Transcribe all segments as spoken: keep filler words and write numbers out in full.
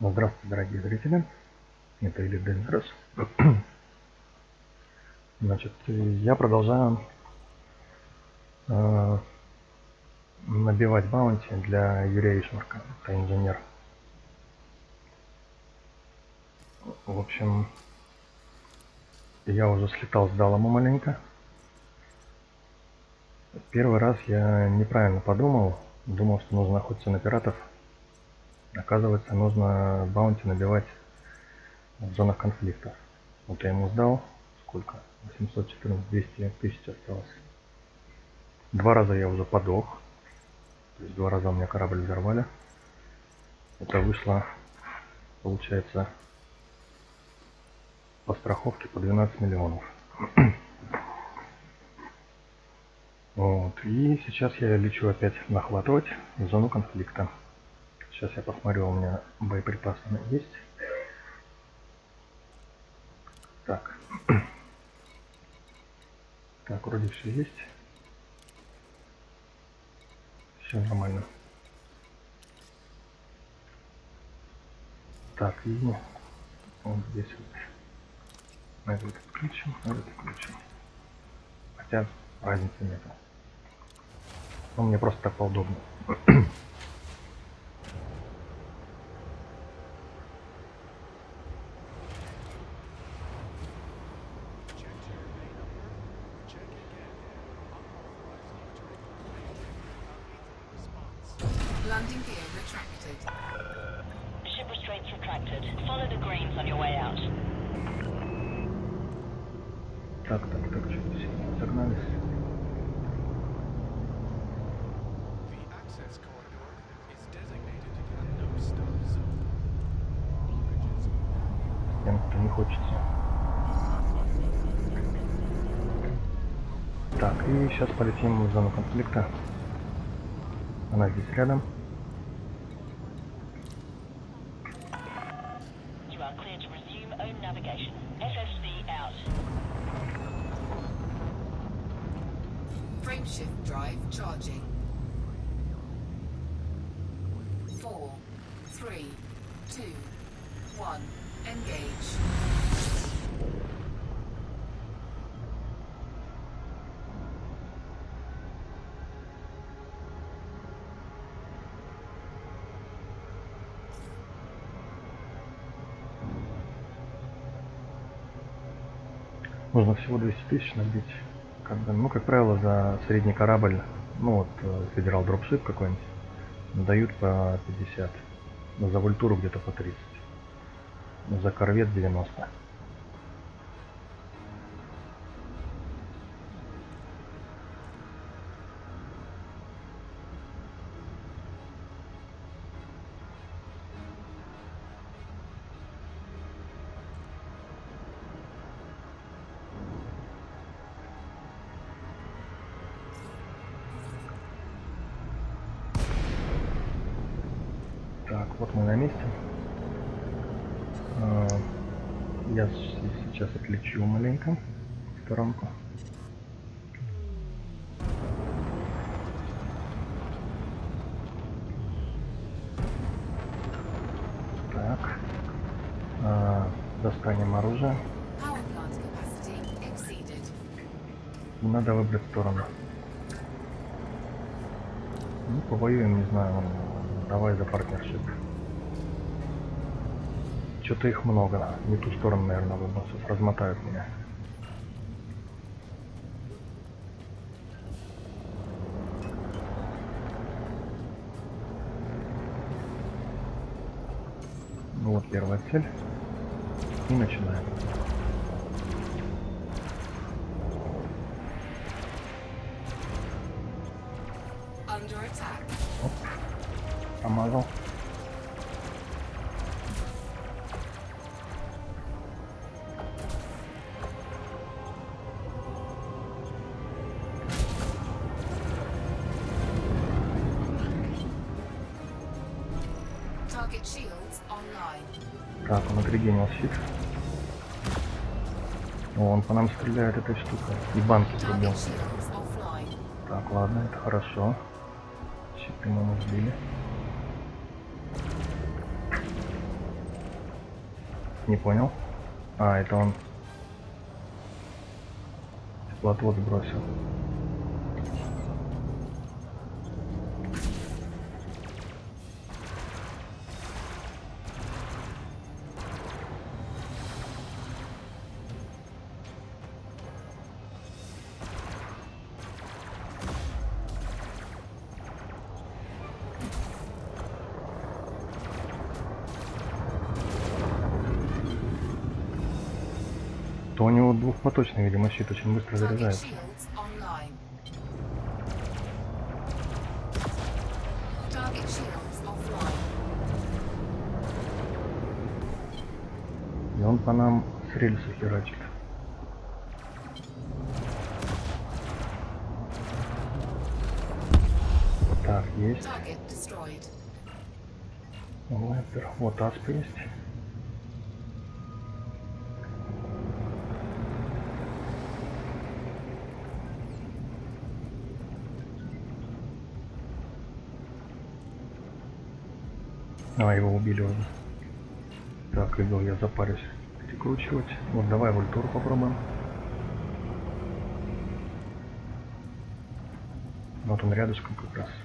Здравствуйте, дорогие зрители, это Elite Dangerous. Значит, я продолжаю э, набивать баунти для Юрия Ишмарка, это инженер. В общем, я уже слетал с Далому маленько. Первый раз я неправильно подумал, думал, что нужно охотиться на пиратов. Оказывается, нужно баунти набивать в зонах конфликта. Вот я ему сдал, сколько? восемьсот четырнадцать, двести тысяч осталось. Два раза я уже подох. То есть два раза у меня корабль взорвали. Это вышло, получается, по страховке по двенадцать миллионов. Вот. И сейчас я лечу опять нахватывать в зону конфликта. Сейчас я посмотрю, у меня боеприпасы есть. Так. Так, вроде все есть. Все нормально. Так, и вот здесь вот. Это включим, это включим. Хотя разницы нет. Но мне просто так поудобнее. Landing gear retracted. Ship restraints retracted. Follow the grains on your way out. Так, так, так, что-то все загнались. Тем-то не хочется. Так, и сейчас полетим в зону конфликта. Она здесь рядом. You are clear to resume own navigation. эф эс ви out. Frameshift drive charging. Four, three, two, one. Engage. Нужно всего двести тысяч набить. Как бы, ну, как правило, за средний корабль, ну вот, федерал дропшип какой-нибудь, дают по пятьдесят. Но за вольтуру где-то по тридцать. За корвет девяносто. Так, вот мы на месте. Я сейчас отлечу маленько в сторонку. Так. Достанем оружие. Надо выбрать сторону. Ну, повоюем, не знаю. Давай за партнершип. Что-то их много. Не ту сторону, наверное, выбрал. Сейчас размотают меня. Ну вот первая цель. И начинаем. Оп. Помазал. Так, он отрегенил щит. О, он по нам стреляет этой штукой. И банки пробил. Так, ладно, это хорошо. Щиты мы сбили. Не понял. А, это он теплоотвод сбросил. То у него двухпоточный, видимо, щит очень быстро Target заряжается. shields online. Target shields offline. И он по нам с рельса херачит. Так, есть. Target destroyed. Лайпер. Вот асп есть. А, его убили уже. Так, Игл, я запарюсь перекручивать. Вот, давай вольтуру попробуем. Вот он рядышком как раз.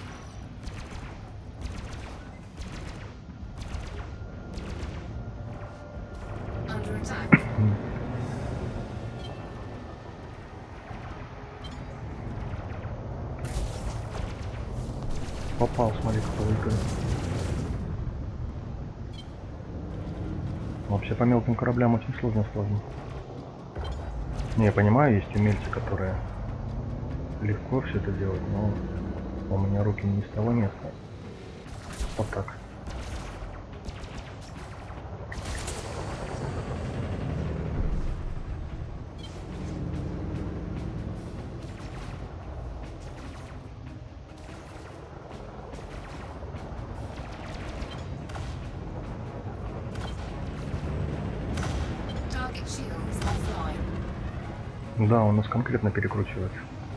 Under attack. Попал, смотри, кто выкрыл. Вообще по мелким кораблям очень сложно сложно. Не, я понимаю, есть умельцы, которые легко все это делают, но у меня руки не с того места. Вот так. Target shields offline. Да, он нас конкретно перекручивает.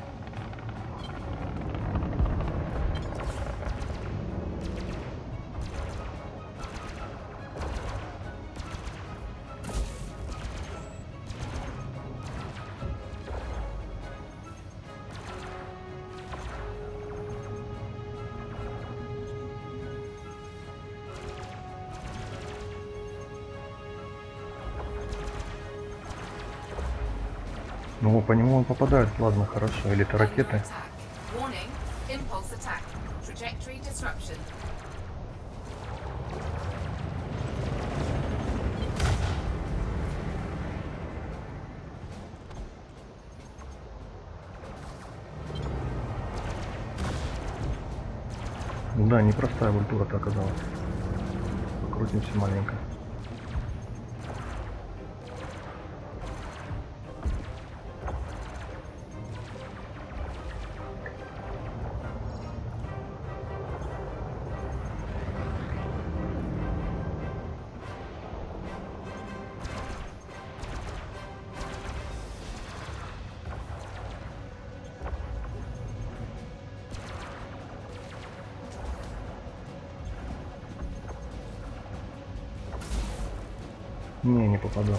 Ну, по нему он попадает плазма хорошо, или это Under ракеты. attack. Warning. Impulse attack. Trajectory disruption. Да, непростая вольтура-то оказалась. Покрутимся маленько. Не, не попаду.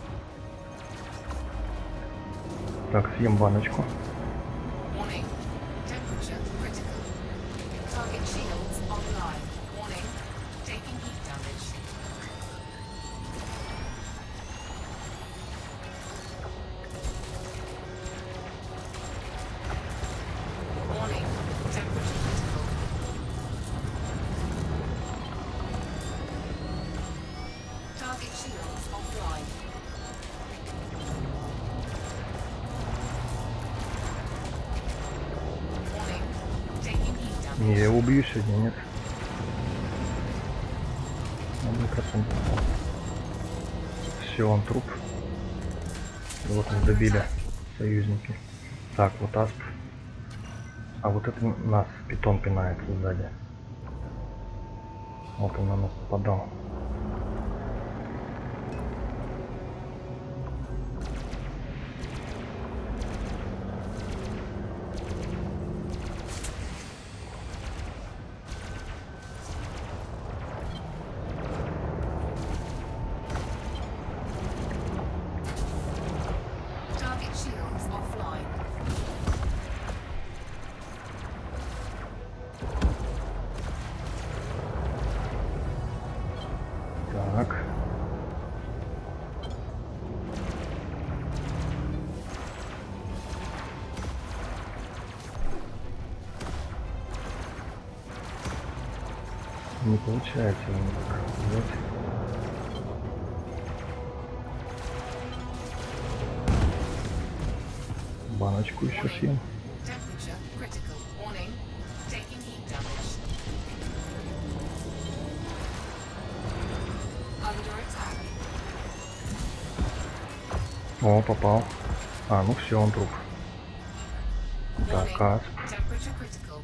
Так, съем баночку. Warning. Temperature critical. Target shields online. Warning. Taking heat damage. Warning. Temperature critical. Target shields offline. Warning. Taking heat damage. Не, я его убью сегодня, нет. На процент. Все, он труп. Вот нас добили союзники. Так, вот асп. А вот это нас питон пинает сзади. Вот он на нас попадал. не получается у них взять. Баночку еще съем. Temperature critical. Warning. Taking heat damage. Under attack. О, попал. А, ну все, он труп. Так, Warning. Касп. Temperature critical.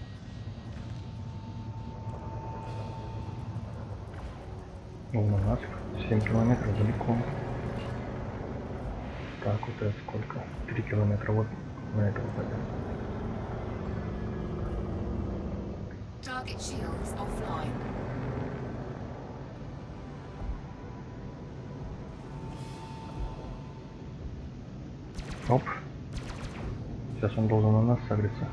Он у нас семь километров далеко. Так, вот это сколько? три километра вот на это упадет. Target shields offline. Оп. Сейчас он должен на нас согреться.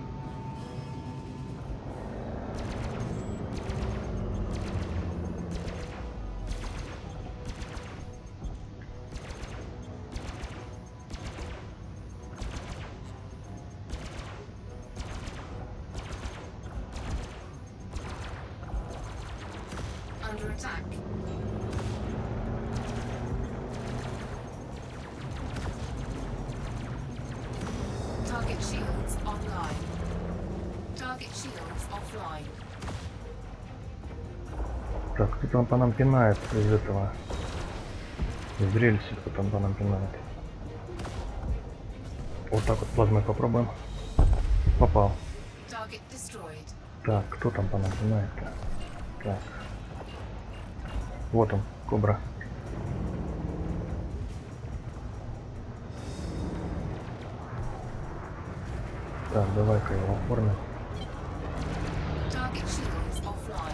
Under attack. Target shields online. Target shields offline. Так, кто-то по нам пинает из этого. Из рельса кто-то по нам пинает. Вот так вот плазмой попробуем. Попал. Target destroyed. Так, кто там по нам пинает-то? Так. Вот он, Кобра. Так, давай-ка его оформим. Target shields offline.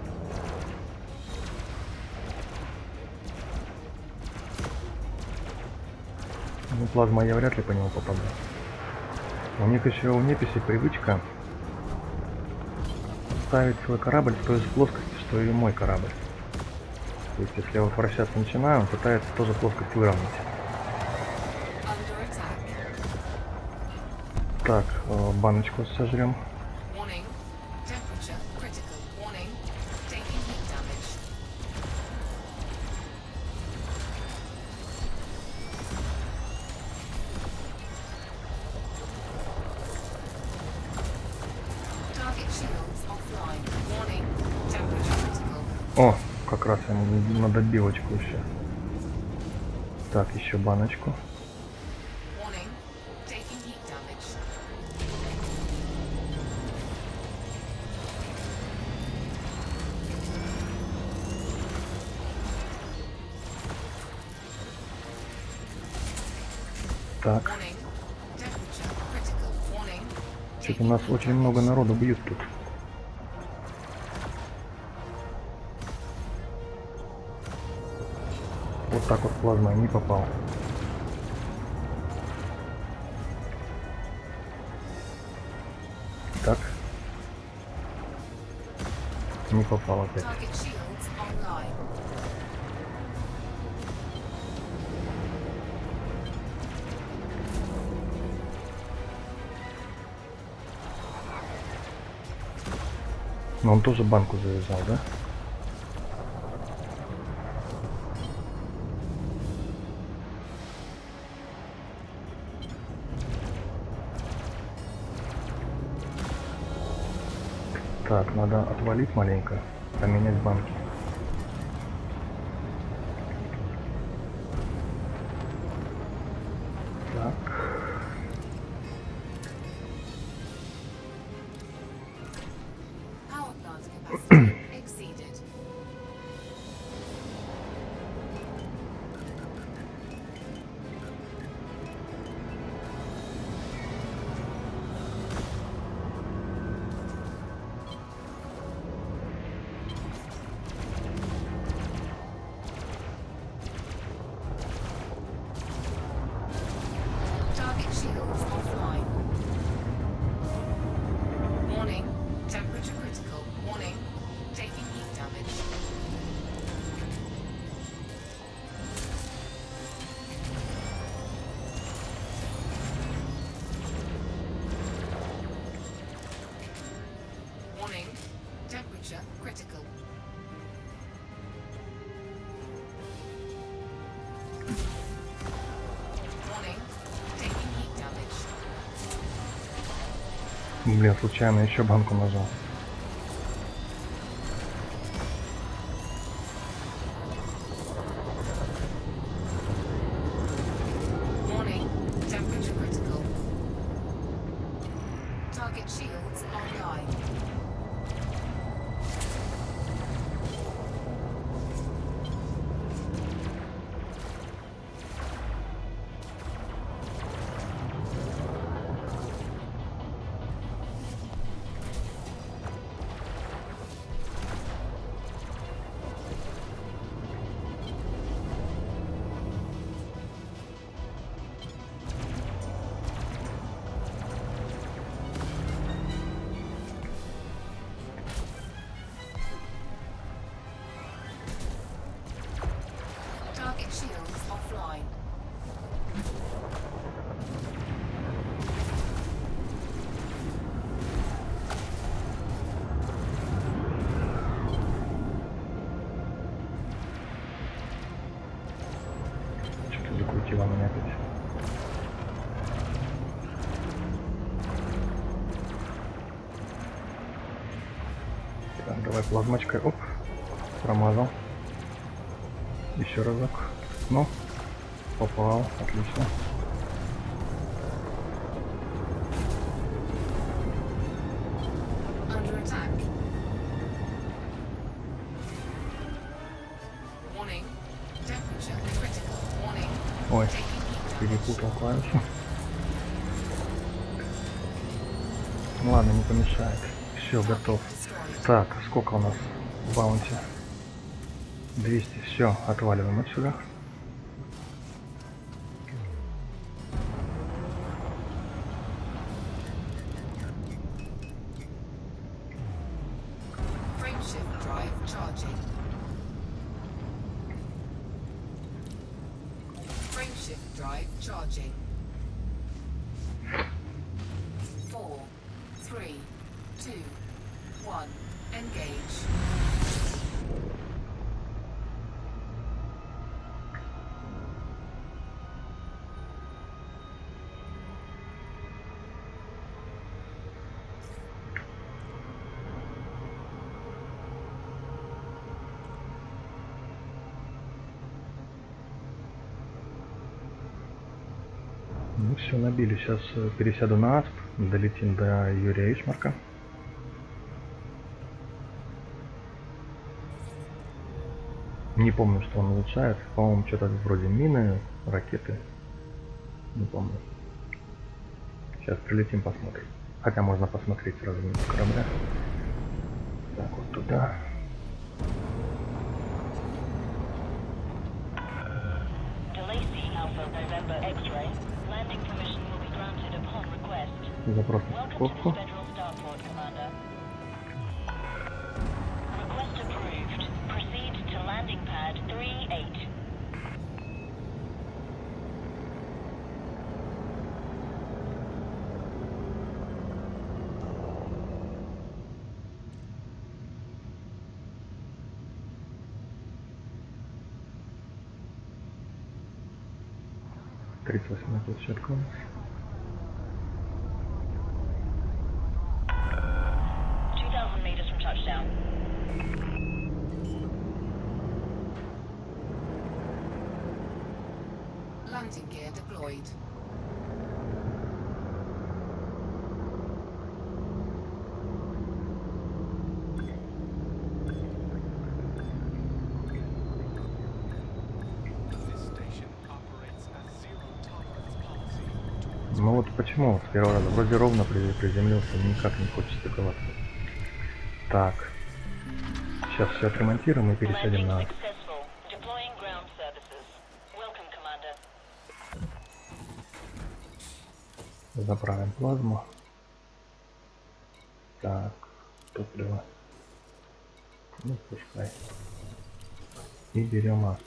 Ну, плазма я вряд ли по нему попаду. У них еще у неписи привычка ставить свой корабль в той же плоскости, что и мой корабль. То есть, если я вот вращаться начинаю, он пытается тоже плоскость выровнять. Under attack. Так, э, баночку сожрем. Warning. Temperature critical. Warning. Taking heat damage. Target shields offline. Warning. Temperature critical. О, как раз ему на добивочку еще. Так, еще баночку. Warning. Taking heat damage. Так, Warning. Temperature critical. Warning. что-то у нас очень много народу бьют тут. Вот так вот плазмой не попал. Так. Не попал опять. Target shields online. Но он тоже банку завязал, да? Так, надо отвалить маленько, поменять банки. Так. Power plant capacity exceeded. Блин, случайно еще банку нажал. Warning, temperature critical. Target shields online. Target shields offline. Что-то закрутило меня опять. Так, давай плазмочкой. Оп. Промазал. Еще разок. Ну, попал. Отлично. Under attack. Warning, temperature critical. Warning, Ой, taking heat damage. перепутал клавишу. Ну ладно, не помешает. Все, готов. Destroyed. Так, сколько у нас в баунти? двести. Все, отваливаем отсюда. Frameshift drive charging. Frameshift drive charging. Four, three, two, one. Engage. Ну все, набили. Сейчас э, пересяду на Асп, долетим до Юрия Ишмарка. Не помню, что он улучшает. По-моему, что-то вроде мины, ракеты. Не помню. Сейчас прилетим, посмотрим. Хотя можно посмотреть сразу на корабля. Так, вот туда. DeLacy Alpha November X-ray. Landing permission will be granted upon request. Запрос на Welcome to the стыковку. Federal Starport, Commander. Request approved. Proceed to landing pad three eight. тридцать восьмая площадка у нас. two thousand meters from touchdown. Landing gear deployed. Ну вот почему вот с первого раза вроде ровно при- приземлился, никак не хочет стыковаться. Так. Сейчас все отремонтируем и пересядем Landing на... successful. Deploying ground services. Welcome, Commander. Заправим плазму. Так, топливо. Ну, пускай. И берем Асп.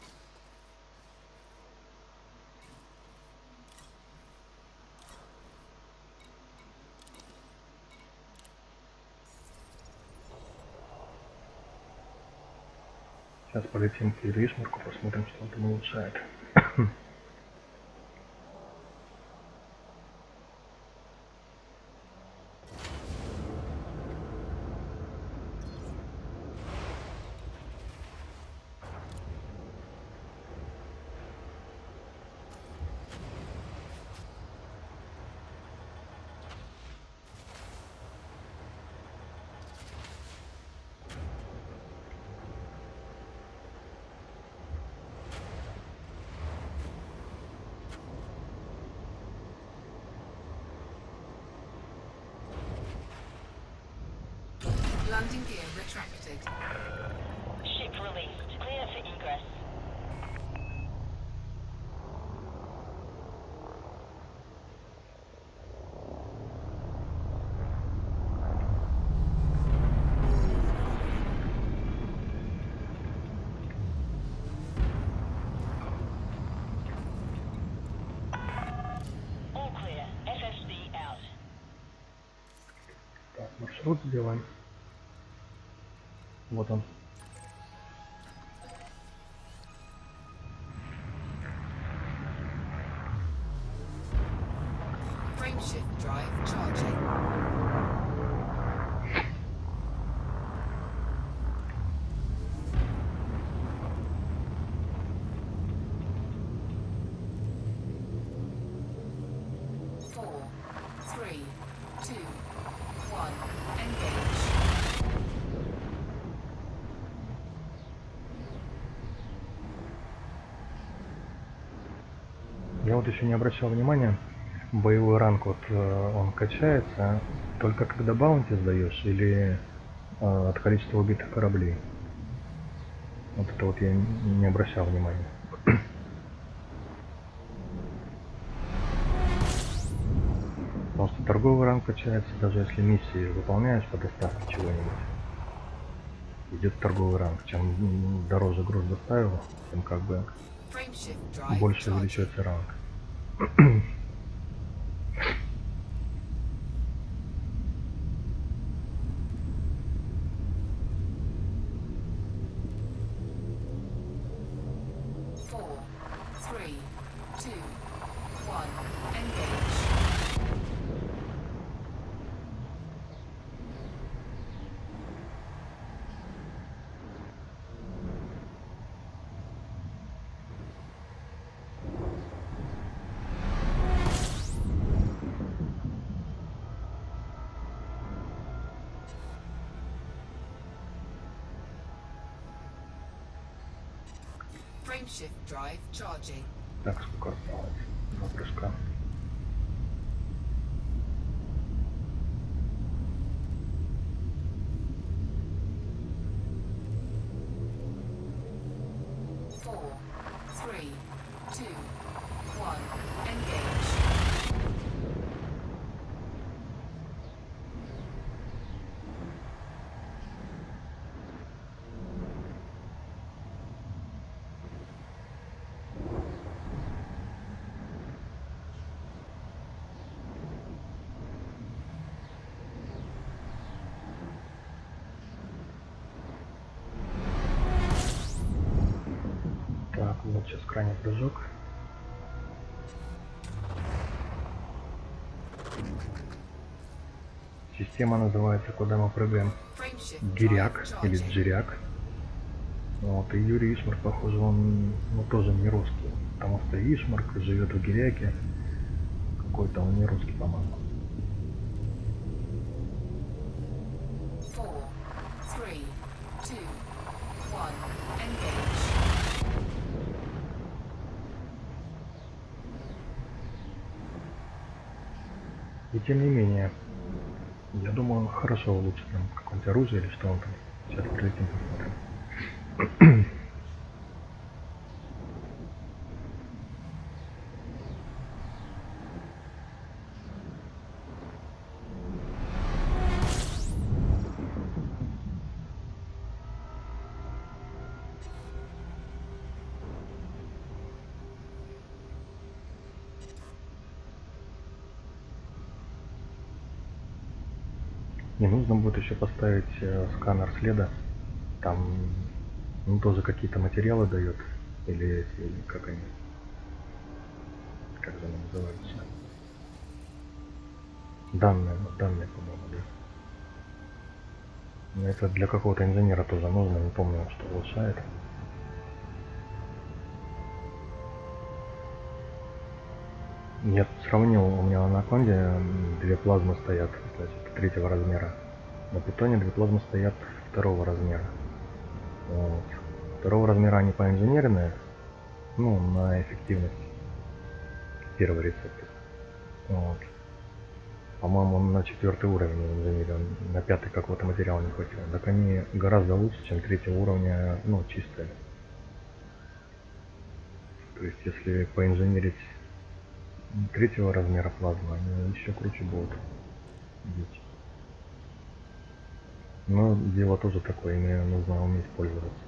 Сейчас полетим к Юрию Ишмарку, посмотрим, что он там улучшает. retracted. Ship released. Clear for egress. All clear. F F C out. Так, маршрут сделаем. Вот он. Frameshift drive charging. Four, three, two, one, engage. Я вот еще не обращал внимания, боевой ранг вот э, он качается только когда баунти сдаешь или э, от количества убитых кораблей. Вот это вот я н- не обращал внимания. Потому что торговый ранг качается, даже если миссии выполняешь по доставке чего-нибудь. Идет торговый ранг. Чем м, дороже груз доставил, тем как бы Frameshift drive больше charging. увеличивается ранг. Four, three, two, one, engage. Frameshift drive charging. Так, сколько осталось? Два прыжка. Four, three, two, one, engage. Так, вот сейчас крайний прыжок. Система называется, куда мы прыгаем, Frameshift drive Гиряк или charging. Джиряк. Вот, и Юрий Ишмарк, похоже, он ну, тоже не русский. Потому что Ишмарк живет в Гиряке. Какой-то он не русский, по-моему. Four, three, two, one, engage. И тем не менее, я думаю, он хорошо улучшит нам какое-нибудь оружие или что он там. Сейчас прилетим, посмотрим. Не нужно будет еще поставить э, сканер следа. Там ну, тоже какие-то материалы дает. Или эти, или как они. Как же они называются? Данные, ну, данные, по-моему, да. Но это для какого-то инженера тоже нужно, не помню, что улучшает. Я сравнил, у меня на Анаконде две плазмы стоят, значит, третьего размера. На Питоне две плазмы стоят второго размера. Вот. Второго размера они поинженерные, ну, на эффективность. Первый рецептор. Вот. По-моему, он на четвертый уровень инженерил, на пятый какого-то материала не хватило. Так они гораздо лучше, чем третьего уровня, ну, чистые. То есть, если поинженерить третьего размера плазмы, они еще круче будут бить. Но дело тоже такое, ими нужно уметь пользоваться.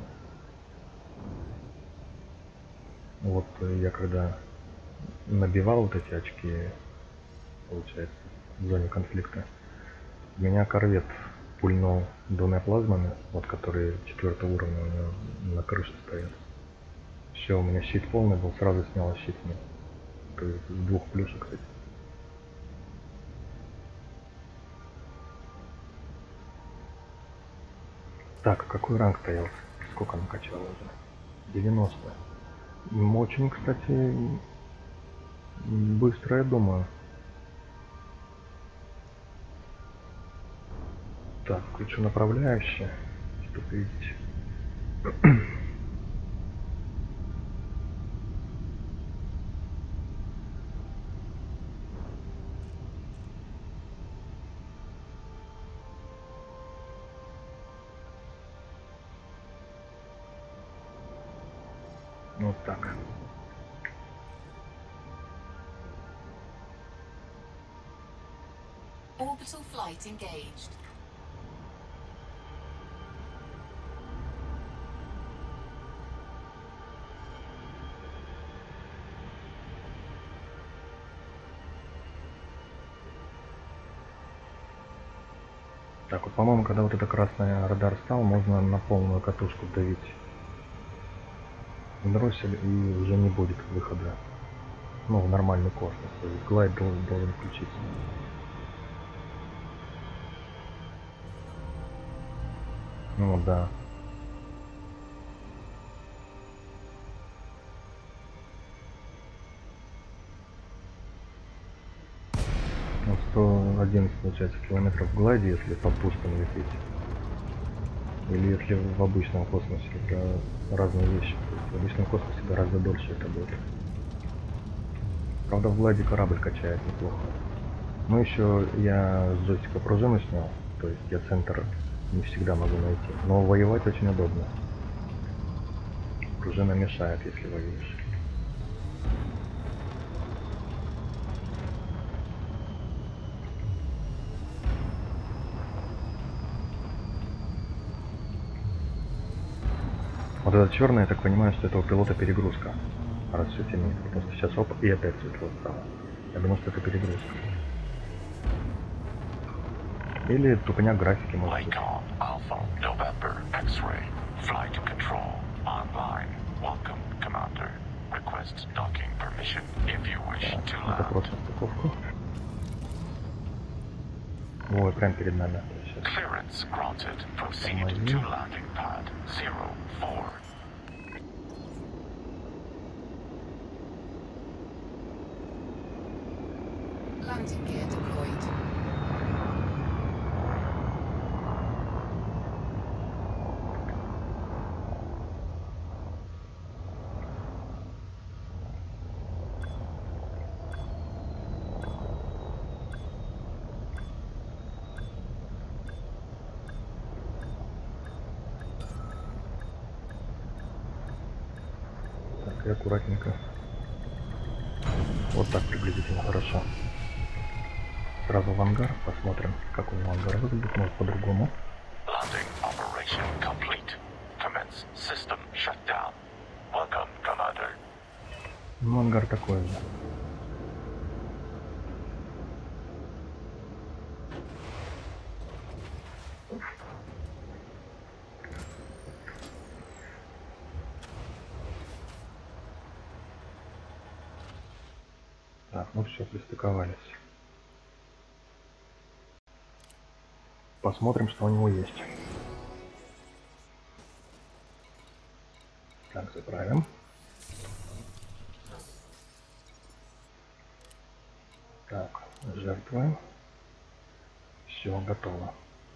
Вот я когда набивал вот эти очки, получается, в зоне конфликта, меня корвет пульнул двумя плазмами, вот которые четвертого уровня у него на крыше стоят. Все, у меня щит полный был, сразу снял щит мне. То есть с двух плюшек, кстати. Так, какой ранг стоял? Сколько накачал уже? девяносто. Очень, кстати, быстро, я думаю. Так, включу направляющее, чтобы видеть. Вот так. Orbital flight engaged. Так вот, по-моему, когда вот это красный радар стал, можно на полную катушку давить дроссель, и уже не будет выхода, ну, в нормальный космос. То есть глайд должен, должен включиться. Ну да. Ну, сто одиннадцать получается километров в глайде, если по пустым лететь. Или если в обычном космосе, это разные вещи. То есть в обычном космосе гораздо дольше это будет. Правда, в глайде корабль качает неплохо. Ну еще я с джойстика пружину снял, то есть я центр не всегда могу найти. Но воевать очень удобно. Пружина мешает, если воюешь. Вот этот черный, я так понимаю, что это у пилота перегрузка. Раз все темнеет. Потому что сейчас оп, и опять светло стало. Я думаю, что это перегрузка. Или тупняк графики, может быть. Lycon Alpha November X-ray Flight Control Online. Welcome, Commander. Request docking permission if you wish Так, to это land. просто стыковку. Ой, прям перед нами. Сейчас. Clearance granted. Proceed Помоги. to landing pad zero four. Landing gear deployed. Так, и аккуратненько. Вот так приблизительно хорошо. Сразу в ангар, посмотрим, как у него ангар выглядит, может по-другому. Landing operation complete. Commence system shutdown. Welcome, Commander. Ну, ангар такой же. Так, ну все, пристыковались. Посмотрим, что у него есть. Так, заправим. Так, жертвуем. Все, готово.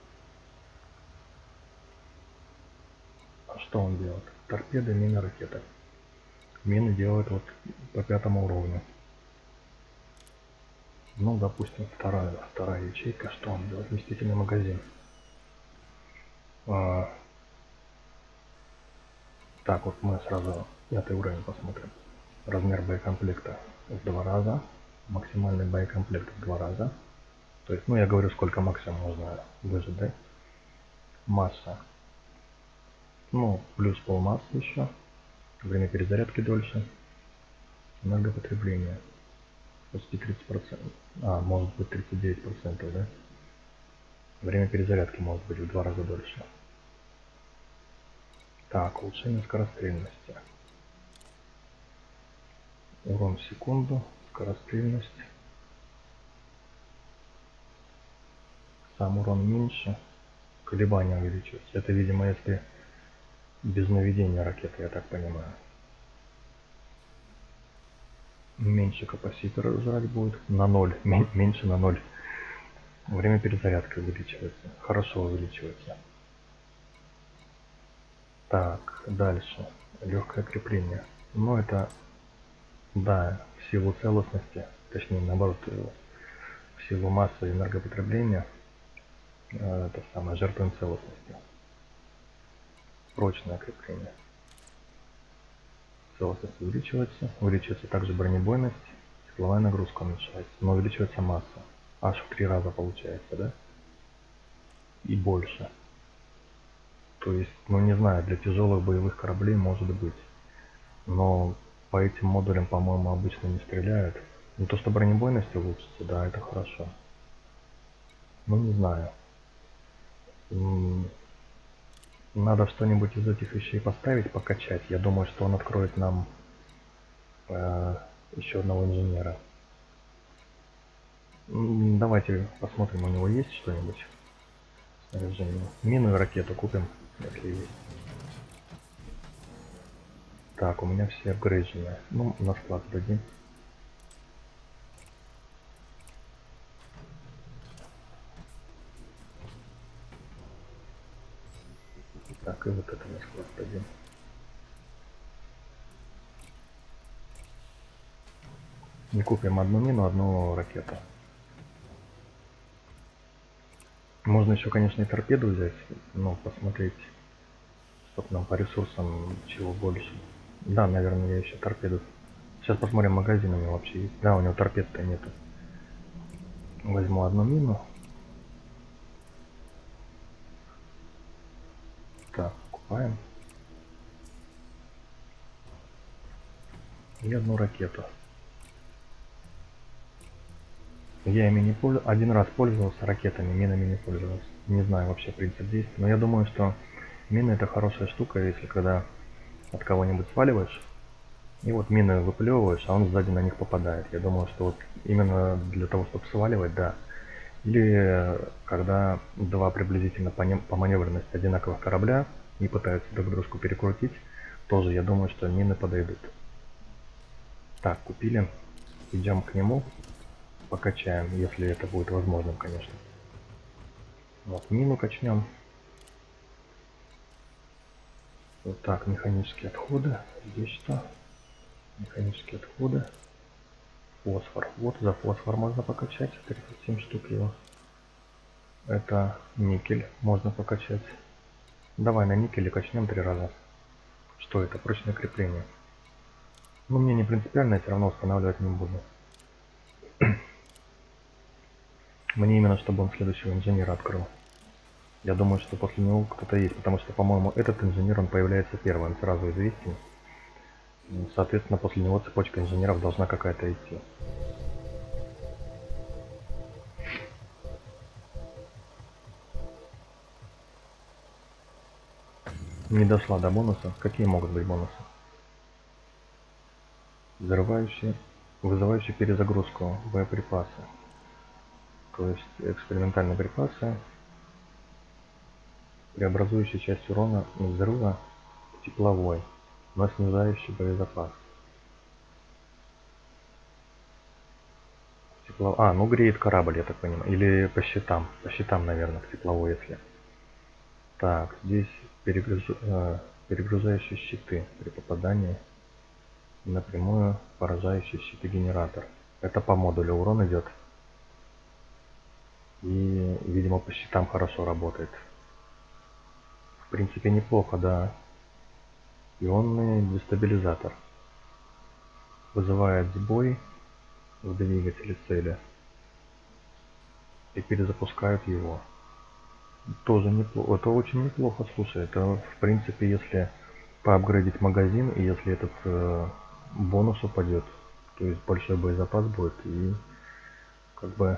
А что он делает? Торпеды, мины, ракеты. Мины делают вот по пятому уровню. Ну, допустим, вторая, вторая ячейка, что он делает? Вместительный магазин. А, так, вот мы сразу пятый уровень посмотрим. Размер боекомплекта в два раза. Максимальный боекомплект в два раза. То есть, ну, я говорю, сколько максимум можно выжить, да? Масса. Ну, плюс полмассы еще. Время перезарядки дольше. Энергопотребление. Почти тридцать процентов. А, может быть тридцать девять процентов, да? Время перезарядки может быть в два раза дольше. Так, улучшение скорострельности. Урон в секунду, скорострельность. Сам урон меньше. Колебания увеличиваются. Это, видимо, если без наведения ракеты, я так понимаю. Меньше капаситор жрать будет. На ноль. Меньше на ноль. Время перезарядки увеличивается. Хорошо увеличивается. Так, дальше. Легкое крепление. Ну, это, да, в силу целостности, точнее, наоборот, в силу массы и энергопотребления, это самое, жертвуем целостностью. Прочное крепление. Целостность увеличивается. Увеличивается также бронебойность. Тепловая нагрузка уменьшается. Но увеличивается масса. Аж в три раза получается, да? И больше. То есть, ну не знаю, для тяжелых боевых кораблей может быть. Но по этим модулям, по-моему, обычно не стреляют. Не то, что бронебойность улучшится, да, это хорошо. Ну не знаю. Надо что-нибудь из этих вещей поставить, покачать. Я думаю, что он откроет нам э, еще одного инженера. Давайте посмотрим, у него есть что-нибудь. Снаряжение. Мину и ракету купим, если есть. Так, у меня все апгрейджены. Ну, на склад дадим. Так, и вот это на склад дадим. Не купим одну мину, одну ракету. Можно еще, конечно, и торпеду взять, но посмотреть, чтобы нам по ресурсам чего больше. Да, наверное, я еще торпеду. Сейчас посмотрим, магазин у него вообще есть. Да, у него торпед-то нету. Возьму одну мину. Так, купаем. И одну ракету. Я ими не пользовался. Один раз пользовался ракетами, минами не пользовался. Не знаю вообще принцип действия. Но я думаю, что мины это хорошая штука, если когда от кого-нибудь сваливаешь, и вот мины выплевываешь, а он сзади на них попадает. Я думаю, что вот именно для того, чтобы сваливать, да. Или когда два приблизительно по, не, по маневренности одинаковых корабля не пытаются друг дружку перекрутить, тоже я думаю, что мины подойдут. Так, купили. Идем к нему. Покачаем, если это будет возможным, конечно. Вот, мину качнем. Вот так, механические отходы. Здесь что? Механические отходы. Фосфор. Вот за фосфор можно покачать. тридцать семь штук его. Это никель. Можно покачать. Давай на никеле качнем три раза. Что это? Прочное крепление. Ну, мне не принципиально, я все равно устанавливать не буду. Мне именно, чтобы он следующего инженера открыл. Я думаю, что после него кто-то есть, потому что, по-моему, этот инженер, он появляется первым, сразу известен. Соответственно, после него цепочка инженеров должна какая-то идти. Не дошла до бонуса. Какие могут быть бонусы? Взрывающие, вызывающие перезагрузку боеприпасы. То есть экспериментальные припасы, преобразующие часть урона взрыва в тепловой, но снижающий боезапас. Тепло... А, ну греет корабль, я так понимаю. Или по щитам. По щитам, наверное, к тепловой, если. Так, здесь перегруз... э, перегружающие щиты при попадании. Напрямую поражающий щиты генератор. Это по модулю урон идет. И, видимо, по щитам хорошо работает. В принципе, неплохо, да. Ионный дестабилизатор. Вызывает сбой в двигателе цели и перезапускают его. Тоже неплохо. Это очень неплохо, слушай. Это, в принципе, если поапгрейдить магазин, и если этот э, бонус упадет, то есть большой боезапас будет, и как бы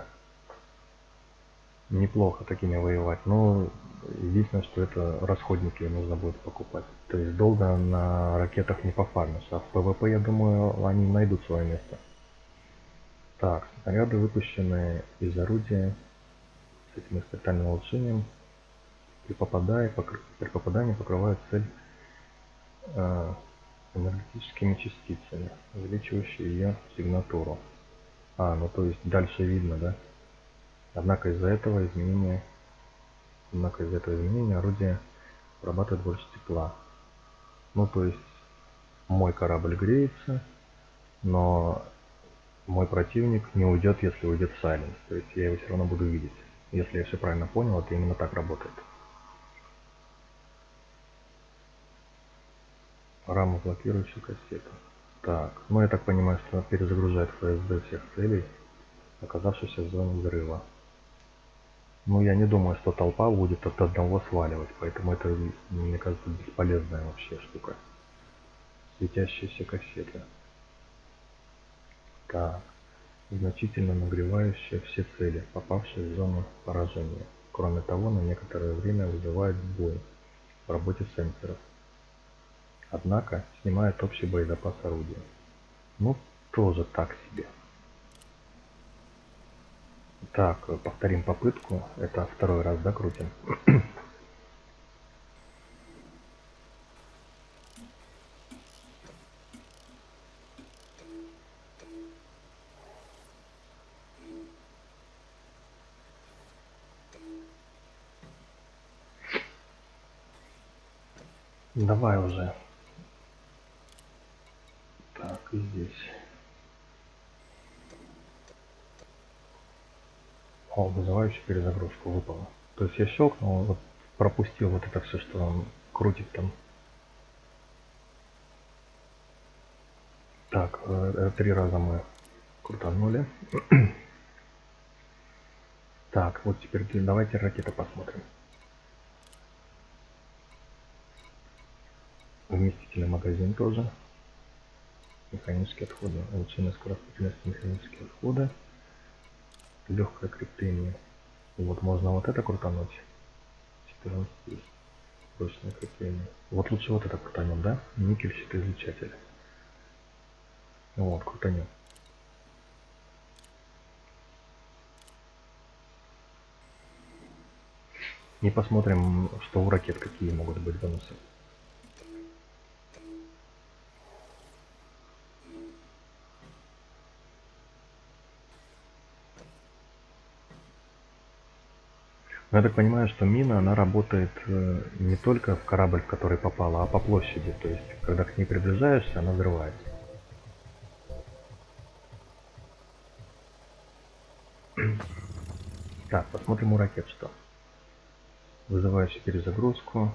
неплохо такими воевать. Но единственное, что это расходники нужно будет покупать. То есть долго на ракетах не пофармишь. А в ПВП, я думаю, они найдут свое место. Так, снаряды, выпущенные из орудия с этим специальным улучшением, при попадании, покр... при попадании покрывают цель э, энергетическими частицами, увеличивающие ее сигнатуру. А, ну то есть дальше видно, да? Однако из-за этого изменения, однако из-за этого изменения орудие вырабатывает больше тепла. Ну то есть мой корабль греется, но мой противник не уйдет, если уйдет Сайленс. То есть я его все равно буду видеть. Если я все правильно понял, это именно так работает. Раму блокирующую кассету. Так, ну я так понимаю, что перезагружает ФСБ всех целей, оказавшихся в зоне взрыва. Ну я не думаю, что толпа будет от одного сваливать, поэтому это, мне кажется, бесполезная вообще штука. Светящиеся кассеты. Так, значительно нагревающие все цели, попавшие в зону поражения. Кроме того, на некоторое время вызывает сбой в работе сенсоров. Однако снимает общий боезапас орудия. Ну, тоже так себе. Так, повторим попытку. Это второй раз, да, крутим? Давай уже. Так, и здесь. О, вызывающий перезагрузку выпало. То есть я щелкнул, вот, пропустил вот это все, что он крутит там. Так, э, три раза мы крутанули. Так, вот теперь давайте ракеты посмотрим. Вместительный магазин тоже. Механические отходы. Улучшение скорости механические отходы. Легкое крепление. Вот можно вот это крутануть. четырнадцать. Прочное крепление. Вот лучше вот это крутанем, да? Никель, щитоизлучатель. Вот, крутанем. И посмотрим, что у ракет какие могут быть бонусы. Но я так понимаю, что мина, она работает э, не только в корабль, в который попала, а по площади. То есть, когда к ней приближаешься, она взрывается. Так, посмотрим у ракет что. Вызывающий перезагрузку.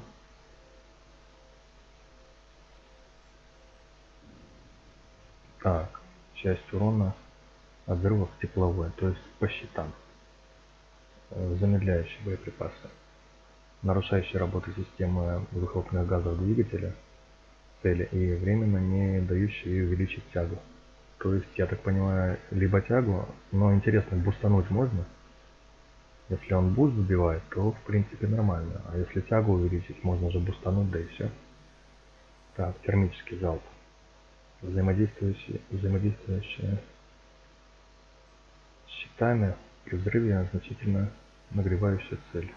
Так, часть урона от взрывов тепловой, то есть по щитам. Замедляющий боеприпасы. Нарушающий работу системы выхлопных газов двигателя цели и временно не дающий ей увеличить тягу. То есть, я так понимаю, либо тягу, но интересно, бустануть можно? Если он буст сбивает, то в принципе нормально. А если тягу увеличить, можно же бустануть, да и все. Так, термический залп. Взаимодействующие, взаимодействующие с щитами при взрыве значительно нагревающая цель.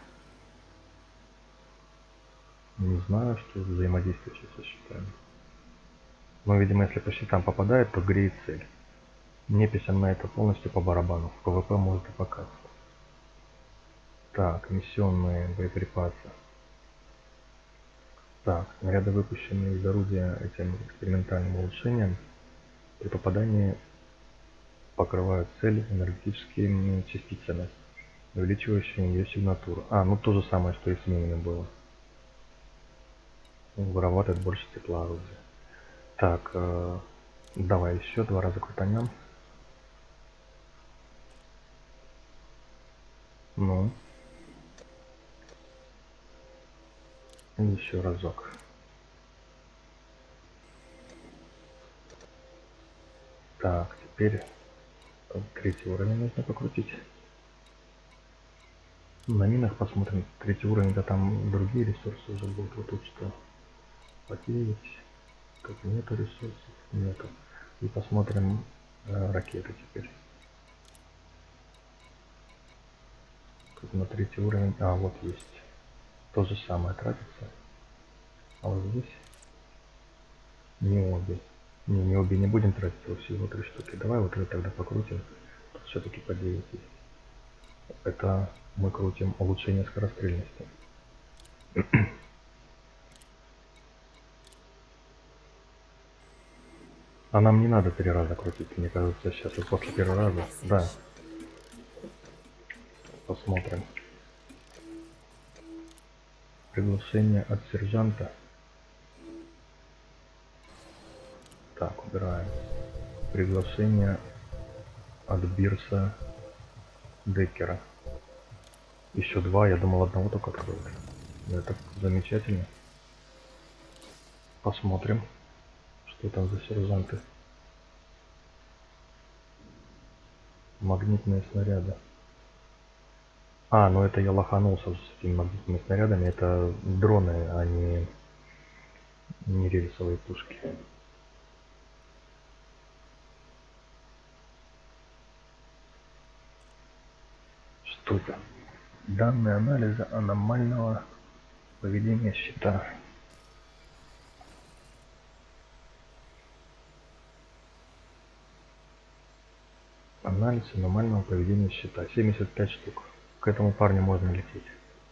Не знаю, что взаимодействующие со щитами. Но, видимо, если по щитам попадает, то греет цель. Неписям на это полностью по барабану. В ПВП может и показывать. Так, миссионные боеприпасы. Так, снаряды, выпущенные из орудия этим экспериментальным улучшением, при попадании покрывают цель энергетическими частицами. увеличивающие ее сигнатуру. А, ну то же самое, что и с минами было. Вырабатывает больше тепла орудия. Так, э, давай еще два раза крутанем. Ну. И еще разок. Так, теперь третий уровень нужно покрутить. На минах посмотрим. Третий уровень, да там другие ресурсы уже будут. Вот тут что? Потерять. Тут нету ресурсов. Нету. И посмотрим э, ракеты теперь. Тут на третий уровень. А, вот есть. То же самое тратится. А вот здесь не обе. Не, не обе не будем тратить, а всего три штуки. Давай вот это тогда покрутим. Тут все-таки по девять есть. Это мы крутим улучшение скорострельности. А нам не надо три раза крутить, мне кажется, сейчас вот после первого раза. Да. Посмотрим. Приглашение от сержанта. Так, убираем. Приглашение от Бирса Деккера. Еще два, я думал одного только откроют. Это замечательно. Посмотрим, что там за сержанты. Магнитные снаряды. А, ну это я лоханулся с этими магнитными снарядами. Это дроны, а не, не рельсовые пушки. Что это? Данные анализа аномального поведения щита. Анализ аномального поведения щита. семьдесят пять штук. К этому парню можно лететь.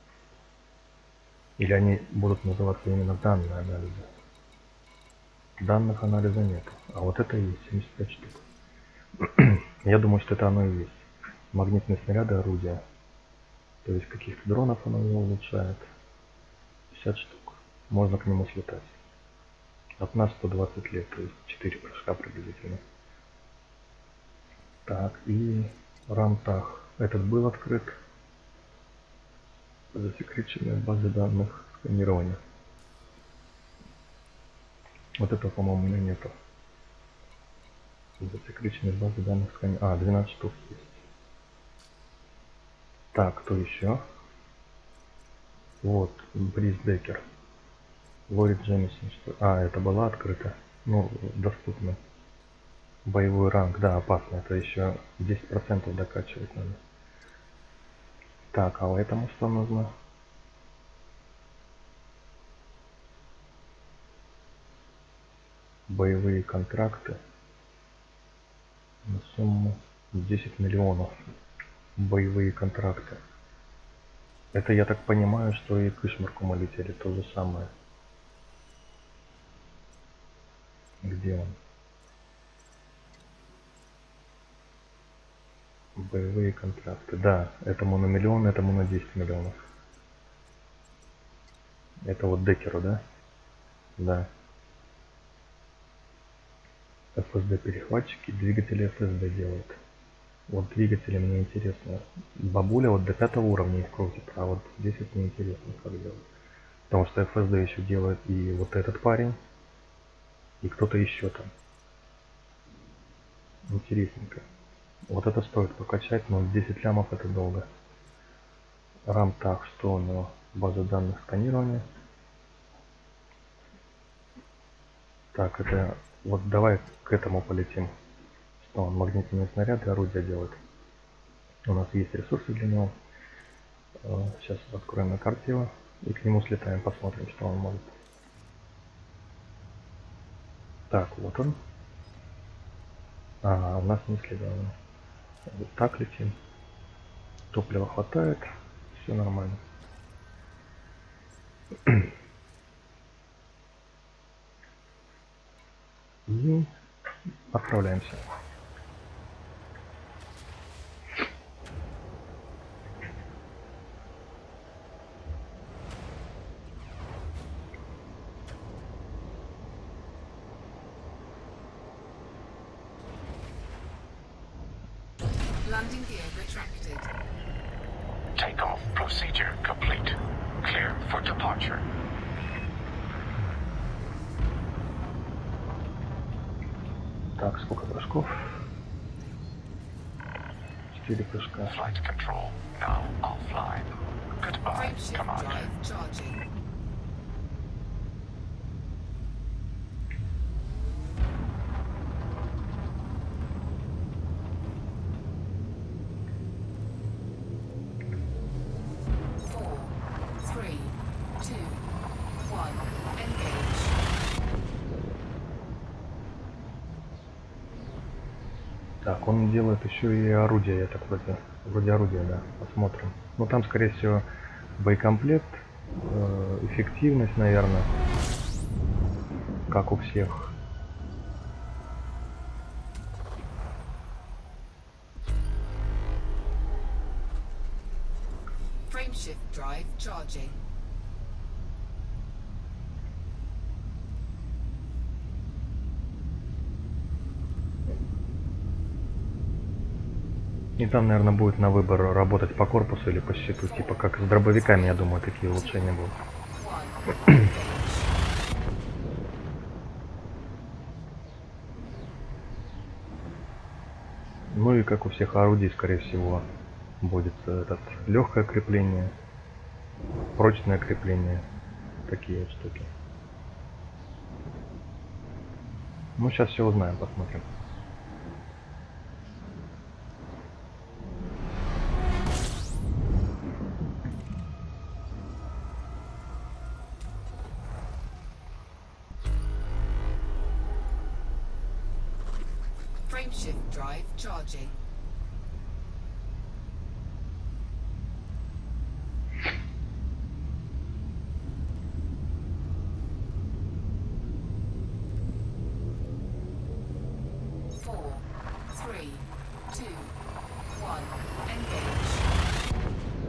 Или они будут называться именно данные анализа. Данных анализа нет. А вот это и есть семьдесят пять штук. Я думаю, что это оно и есть. Магнитные снаряды, орудия. То есть каких-то дронов оно его улучшает. пятьдесят штук. Можно к нему слетать. От нас сто двадцать лет, то есть четыре прыжка приблизительно. Так, и Рамтах. Этот был открыт. Засекреченные базы данных сканирования. Вот этого, по-моему, у меня нету. Засекреченные базы данных сканирования. А, двенадцать штук есть. Так, кто еще? Вот, Брис Деккер. Лори Джемисон. Что... А, это была открыта. Ну, доступна. Боевой ранг, да, опасно. Это еще десять процентов докачивать надо. Так, а этому что нужно? Боевые контракты на сумму десять миллионов. Боевые контракты. Это, я так понимаю, что и к Ишмарку мы летели то же самое. Где он? Боевые контракты. Да, этому на миллион, этому на десять миллионов. Это вот Деккеру, да? Да. эф эс ди перехватчики, двигатели эф эс ди делают. Вот двигатели мне интересно. Бабуля вот до пятого уровня их крутит, а вот здесь вот мне интересно, как делать. Потому что эф эс ди еще делает и вот этот парень, и кто-то еще там. Интересненько. Вот это стоит покачать, но десять лямов это долго. Рамтах, что у него? База данных сканирования. Так, это вот давай к этому полетим. Что он? Магнитные снаряды, орудия делает. У нас есть ресурсы для него. Сейчас откроем на карте его и к нему слетаем, посмотрим, что он может. Так, вот он. А, у нас не следовало. Вот так летим. Топлива хватает. Все нормально. И отправляемся. Landing gear retracted. Takeoff procedure complete. Clear for departure. Так, сколько прыжков? Четыре прыжка. Flight control now offline. Goodbye, Frameshift Commander. drive charging. Four, three, two, one, engage. Так, он делает еще и орудие, я так вроде, вроде орудия, да, посмотрим. Ну там, скорее всего, боекомплект, э, эффективность, наверное, как у всех. Frameshift drive charging. И там, наверное, будет на выбор работать по корпусу или по щиту, типа как с дробовиками, я думаю, такие улучшения будут. One, engage. Ну и как у всех орудий, скорее всего, будет этот легкое крепление, прочное крепление, такие вот штуки. Ну, сейчас все узнаем, посмотрим. Frameshift drive charging. Four, three, two, one, engage.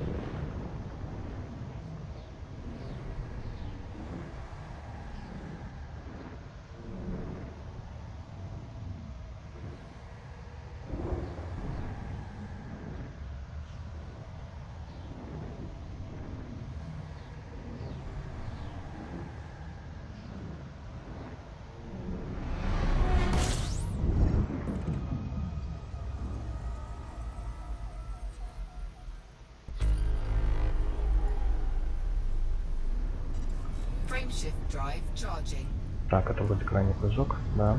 Frameshift drive charging. Так, это вроде крайний прыжок, да.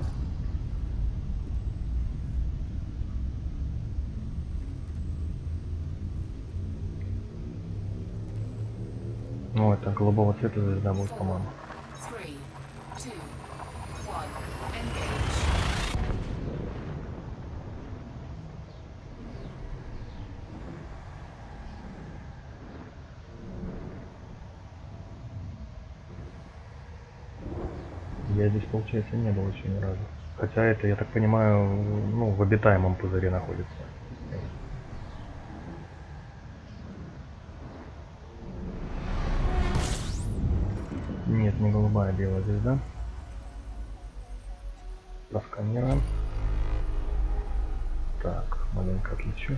Ну, это голубого цвета звезда будет, по-моему. Three, two, one, engage. Я здесь, получается, не был еще ни разу. Хотя это, я так понимаю, ну, в обитаемом пузыре находится. Нет, не голубая, белая звезда. Просканируем. Так, маленько отличу.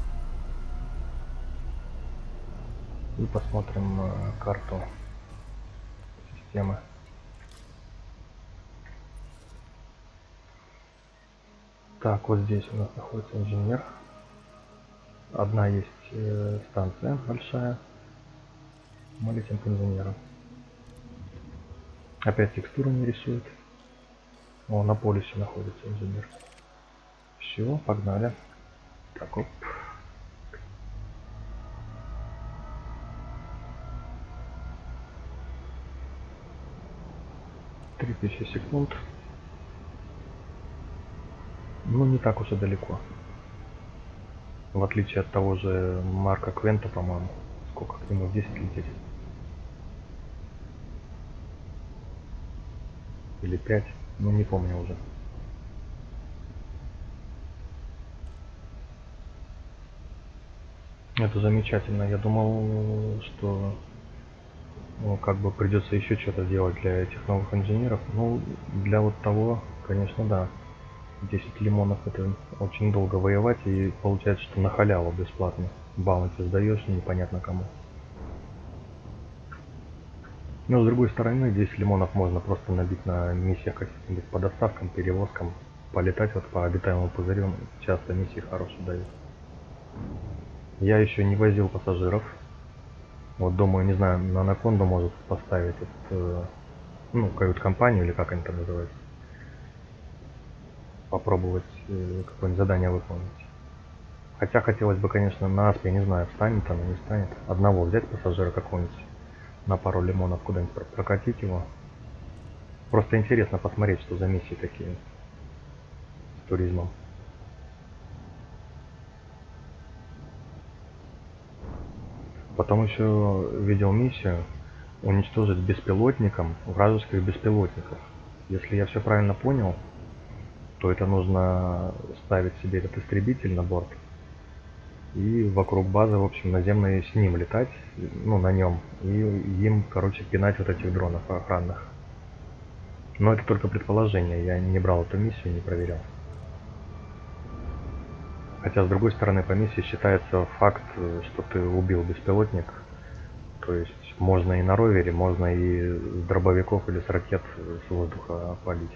И посмотрим э, карту системы. Так, вот здесь у нас находится инженер. Одна есть э, станция большая. Мы летим к инженеру. Опять текстуру не рисует. О, на полюсе находится инженер. Все, погнали. Так, оп. три тысячи секунд. Ну, не так уж и далеко. В отличие от того же Марка Квента, по-моему. Сколько к нему? десять лететь? Или пять? Ну, не помню уже. Это замечательно. Я думал, что ну, как бы придется еще что-то делать для этих новых инженеров. Ну, для вот того, конечно, да. десять лимонов это очень долго воевать, и получается, что на халяву бесплатно. Баунти сдаешь непонятно кому. Но с другой стороны, десять лимонов можно просто набить на миссиях каких-нибудь по доставкам, перевозкам, полетать вот по обитаемому пузырю. Часто миссии хорошие дают. Я еще не возил пассажиров. Вот думаю, не знаю, на Анаконду может поставить этот, э, ну, кают-компанию или как они там называются. Попробовать э, какое-нибудь задание выполнить. Хотя хотелось бы, конечно, на Аспе, не знаю, встанет она, не станет. Одного взять пассажира какого-нибудь на пару лимонов, куда-нибудь прокатить его. Просто интересно посмотреть, что за миссии такие с туризмом. Потом еще видел миссию уничтожить беспилотником вражеских беспилотников. Если я все правильно понял, то это нужно ставить себе этот истребитель на борт и вокруг базы, в общем, наземные с ним летать, ну, на нем, и им, короче, пинать вот этих дронов охранных. Но это только предположение, я не брал эту миссию, не проверял. Хотя, с другой стороны, по миссии считается факт, что ты убил беспилотник. То есть можно и на ровере, можно и с дробовиков или с ракет с воздуха палить.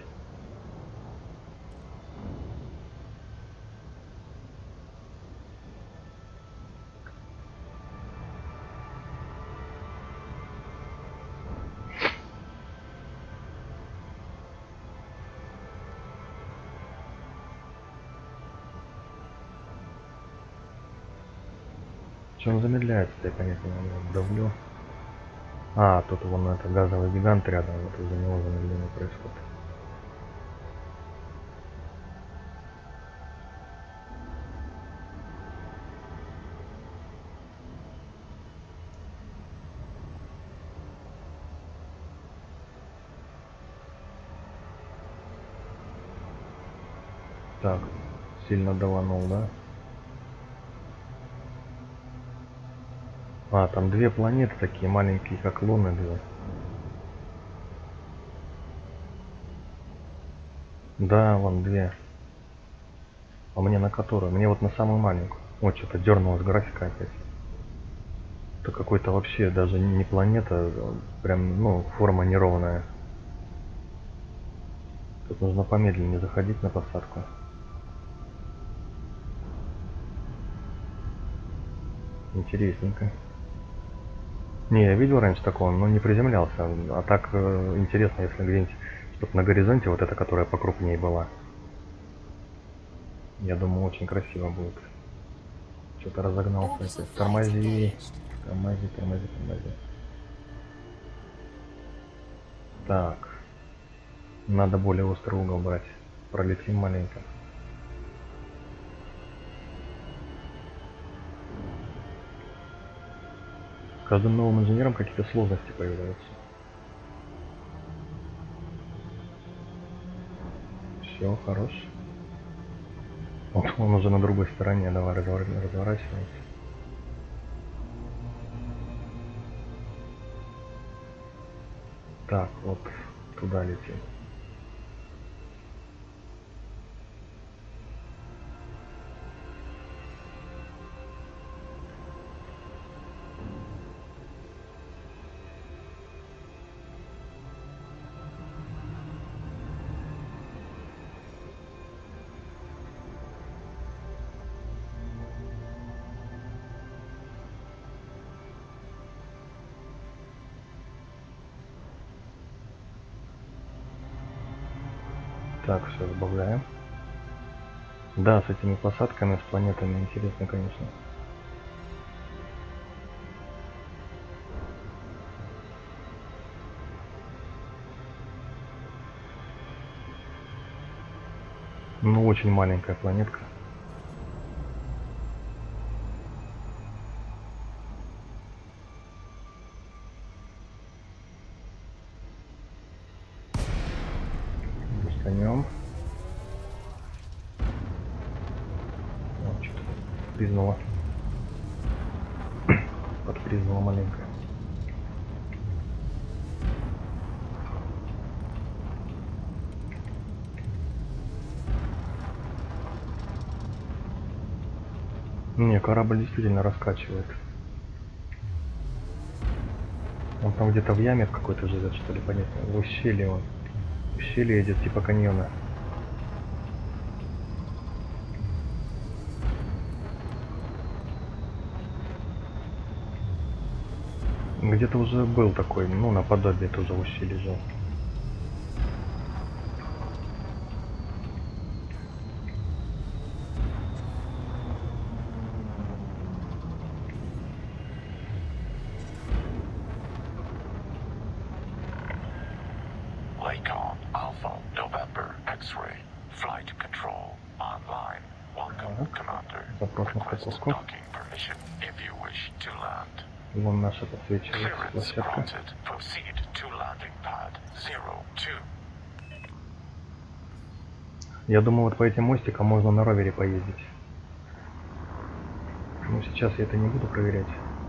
Что он замедляется, я понять не могу. Давлю. А, тут вон это газовый гигант рядом, вот из-за него замедление происходит. Так, сильно даванул, да? А, там две планеты такие маленькие, как Луны, две. Да, вон две. А мне на которую? Мне вот на самую маленькую. Вот что-то дернулась графика опять. Это какой-то вообще даже не планета, прям, ну, форма неровная. Тут нужно помедленнее заходить на посадку. Интересненько. Не, я видел раньше такого, но не приземлялся. А так э, интересно, если где-нибудь что-то на горизонте, вот эта, которая покрупнее была. Я думаю, очень красиво будет. Что-то разогнался. Тормози. Тормози, тормози, тормози. Так. Надо более острый угол брать. Пролетим маленько. С каждым новым инженером какие-то сложности появляются. Все, хорош. Вот он уже на другой стороне. Давай разворачиваемся. Так, вот туда летим. Так, все, добавляем. Да, с этими посадками, с планетами интересно, конечно. Ну, очень маленькая планетка. Достанем. Признула. Подпризнула маленькая. Не, корабль действительно раскачивает. Он там где-то в яме какой-то живет, что ли, понятно. В ущелье он. Ущелье идет типа каньона. Где-то уже был такой, ну, наподобие тоже в ущелье жил. Lakon Alpha November X-ray. Flight control online. Welcome, Так. Commander. Запрос на Request стыковку. docking permission if you wish to land. Вон наша подсвечивается Clearance площадка. granted. Proceed to landing pad zero two. Я думаю, вот по этим мостикам можно на ровере поездить. Но сейчас я это не буду проверять.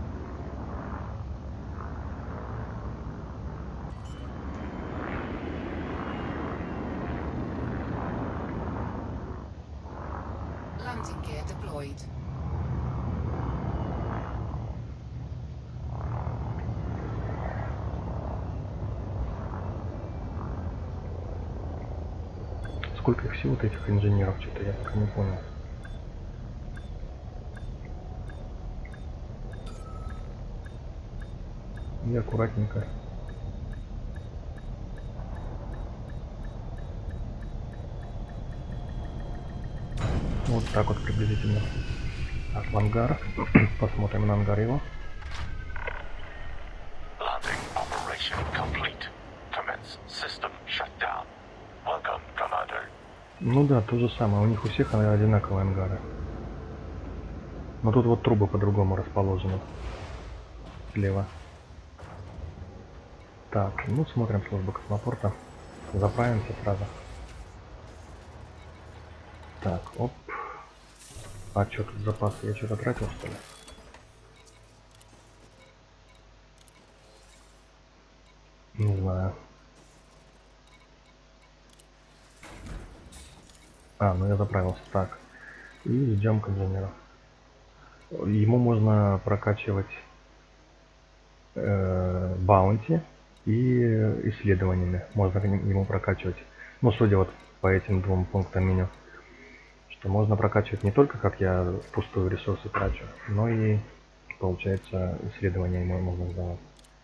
Landing gear deployed. Сколько их всего-то этих инженеров, что-то я пока не понял. И аккуратненько. Вот так вот приблизительно. Так, в ангар. Посмотрим на ангар его. Landing operation complete. Commence system shutdown. Welcome, Commander. Ну да, то же самое. У них у всех одинаковые ангары. Но тут вот трубы по-другому расположены. Слева. Так, ну смотрим службу космопорта. Заправимся сразу. Так, оп. А что тут запасы? Я что-то тратил, что ли? Не знаю. А, ну я заправился. Так. И идем к инженеру. Ему можно прокачивать э, баунти и исследованиями. Можно ему прокачивать. Ну, судя вот по этим двум пунктам меню. Что можно прокачивать не только, как я пустую ресурсы трачу, но и, получается, исследования ему можно сдавать.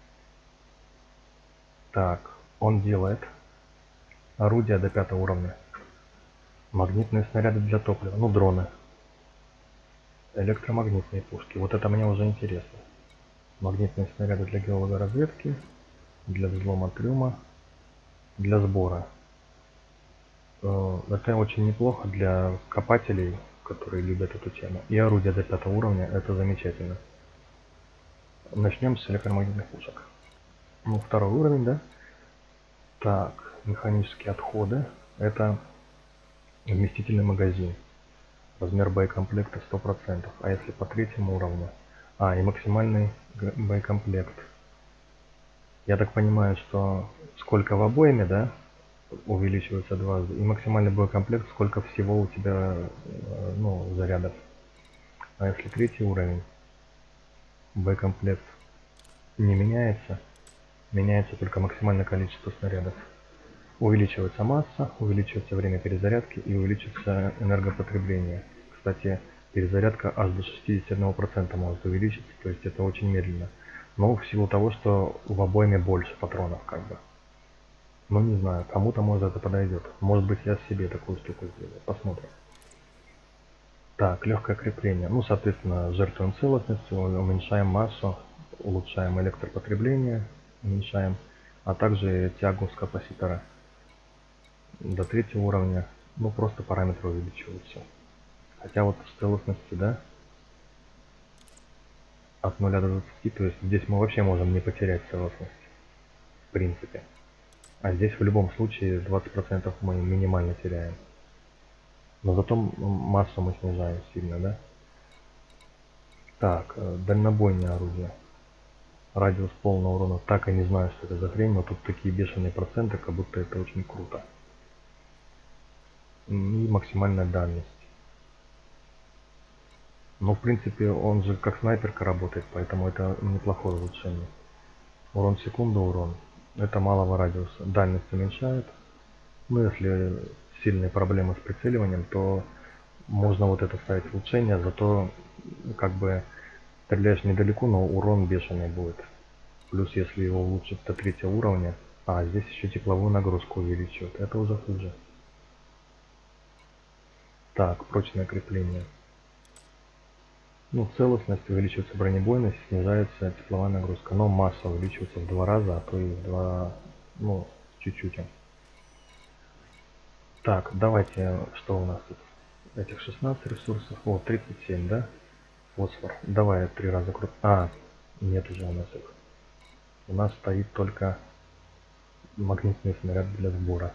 Так, он делает орудия до пятого уровня. Магнитные снаряды для топлива, ну дроны. Электромагнитные пушки, вот это мне уже интересно. Магнитные снаряды для геологоразведки, для взлома трюма, для сбора. Это очень неплохо для копателей, которые любят эту тему. И орудия до пятого уровня, это замечательно. Начнем с электромагнитных пушек. Ну, второй уровень, да? Так, механические отходы. Это вместительный магазин. Размер боекомплекта сто процентов. А если по третьему уровню? А, и максимальный боекомплект. Я так понимаю, что сколько в обойме, да? Увеличивается дважды. И максимальный боекомплект, сколько всего у тебя, ну, зарядов. А если третий уровень, боекомплект не меняется, меняется только максимальное количество снарядов. Увеличивается масса, увеличивается время перезарядки и увеличивается энергопотребление. Кстати, перезарядка аж до шестидесяти одного процента может увеличиться, то есть это очень медленно. Но в силу того, что в обойме больше патронов, как бы. Ну не знаю, кому-то может это подойдет. Может быть, я себе такую штуку сделаю. Посмотрим. Так, легкое крепление. Ну, соответственно, жертвуем целостность, уменьшаем массу, улучшаем электропотребление, уменьшаем, а также тягу с капаситора до третьего уровня. Ну, просто параметры увеличиваются. Хотя вот с целостности, да, от нуля до двадцати, то есть здесь мы вообще можем не потерять целостность, в принципе. А здесь в любом случае двадцать процентов мы минимально теряем. Но зато массу мы снижаем сильно, да? Так, дальнобойное орудие. Радиус полного урона. Так и не знаю, что это за хрень, но тут такие бешеные проценты, как будто это очень круто. И максимальная дальность. Но в принципе он же как снайперка работает, поэтому это неплохое улучшение. Урон в секунду, урон. Это малого радиуса. Дальность уменьшает. Ну, если сильные проблемы с прицеливанием, то можно вот это ставить улучшение, зато как бы стреляешь недалеко, но урон бешеный будет. Плюс если его улучшить до третьего уровня, а здесь еще тепловую нагрузку увеличивает, это уже хуже. Так, прочное крепление. Ну, целостность, увеличивается бронебойность, снижается тепловая нагрузка, но масса увеличивается в два раза, а то и в два, ну, чуть-чуть. Так, давайте, что у нас тут? Этих шестнадцать ресурсов, о, тридцать семь, да? Фосфор. Давай три раза крут. А, нет уже у нас их. У нас стоит только магнитный снаряд для сбора.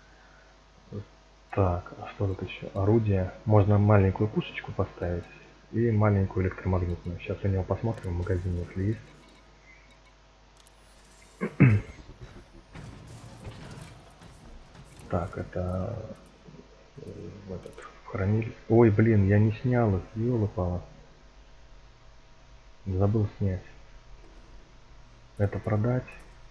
Так, а что тут еще? Орудие. Можно маленькую пушечку поставить и маленькую электромагнитную. Сейчас у него посмотрим в магазине, если есть. Так, это в этот хранилище. Ой, блин, я не снял их, ёлы-палы. Забыл снять. Это продать.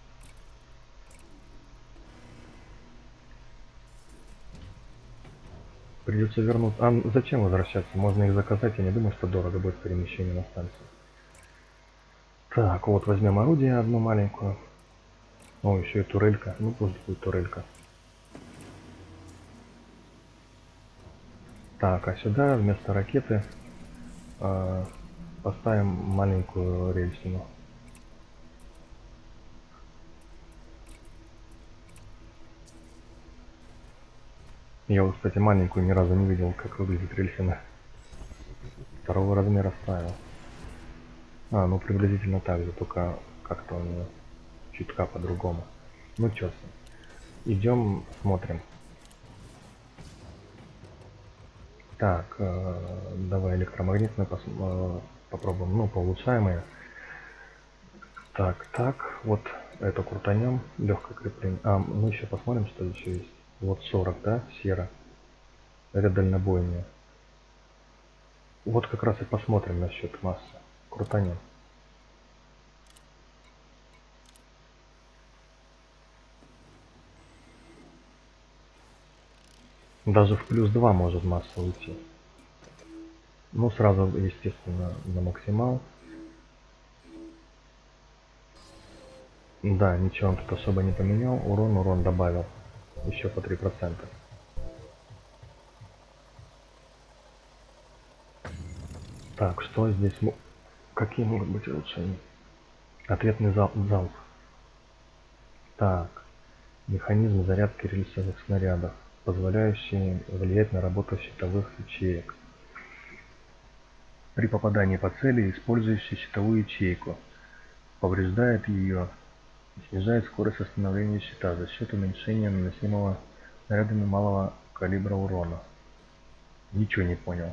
Придется вернуть. А зачем возвращаться? Можно их заказать. Я не думаю, что дорого будет перемещение на станцию. Так, вот возьмем орудие одну маленькую. О, еще и турелька. Ну, пусть будет турелька. Так, а сюда вместо ракеты э, поставим маленькую рельсину. Я вот, кстати, маленькую ни разу не видел, как выглядит рельсина. Второго размера ставил. А, ну приблизительно так же, только как-то у нее чутка по-другому. Ну чё, идем, смотрим. Так, э, давай электромагнитную пос э, попробуем, ну, поулучшаемые. Так, так, вот это крутанем, легкое крепление. А, ну еще посмотрим, что еще есть. Вот сорок, да, сера. Это дальнобойные. Вот как раз и посмотрим насчет массы. Крутанем. Даже в плюс два может масса уйти. Ну, сразу, естественно, на максимал. Да, ничего он тут особо не поменял. Урон, урон добавил. Еще по три процента. Так, что здесь? Какие могут быть улучшения? Ответный зал залп. Так. Механизм зарядки рельсовых снарядов, позволяющий влиять на работу щитовых ячеек. При попадании по цели, использующий щитовую ячейку, повреждает ее и снижает скорость остановления щита за счет уменьшения наносимого снарядами малого калибра урона. Ничего не понял.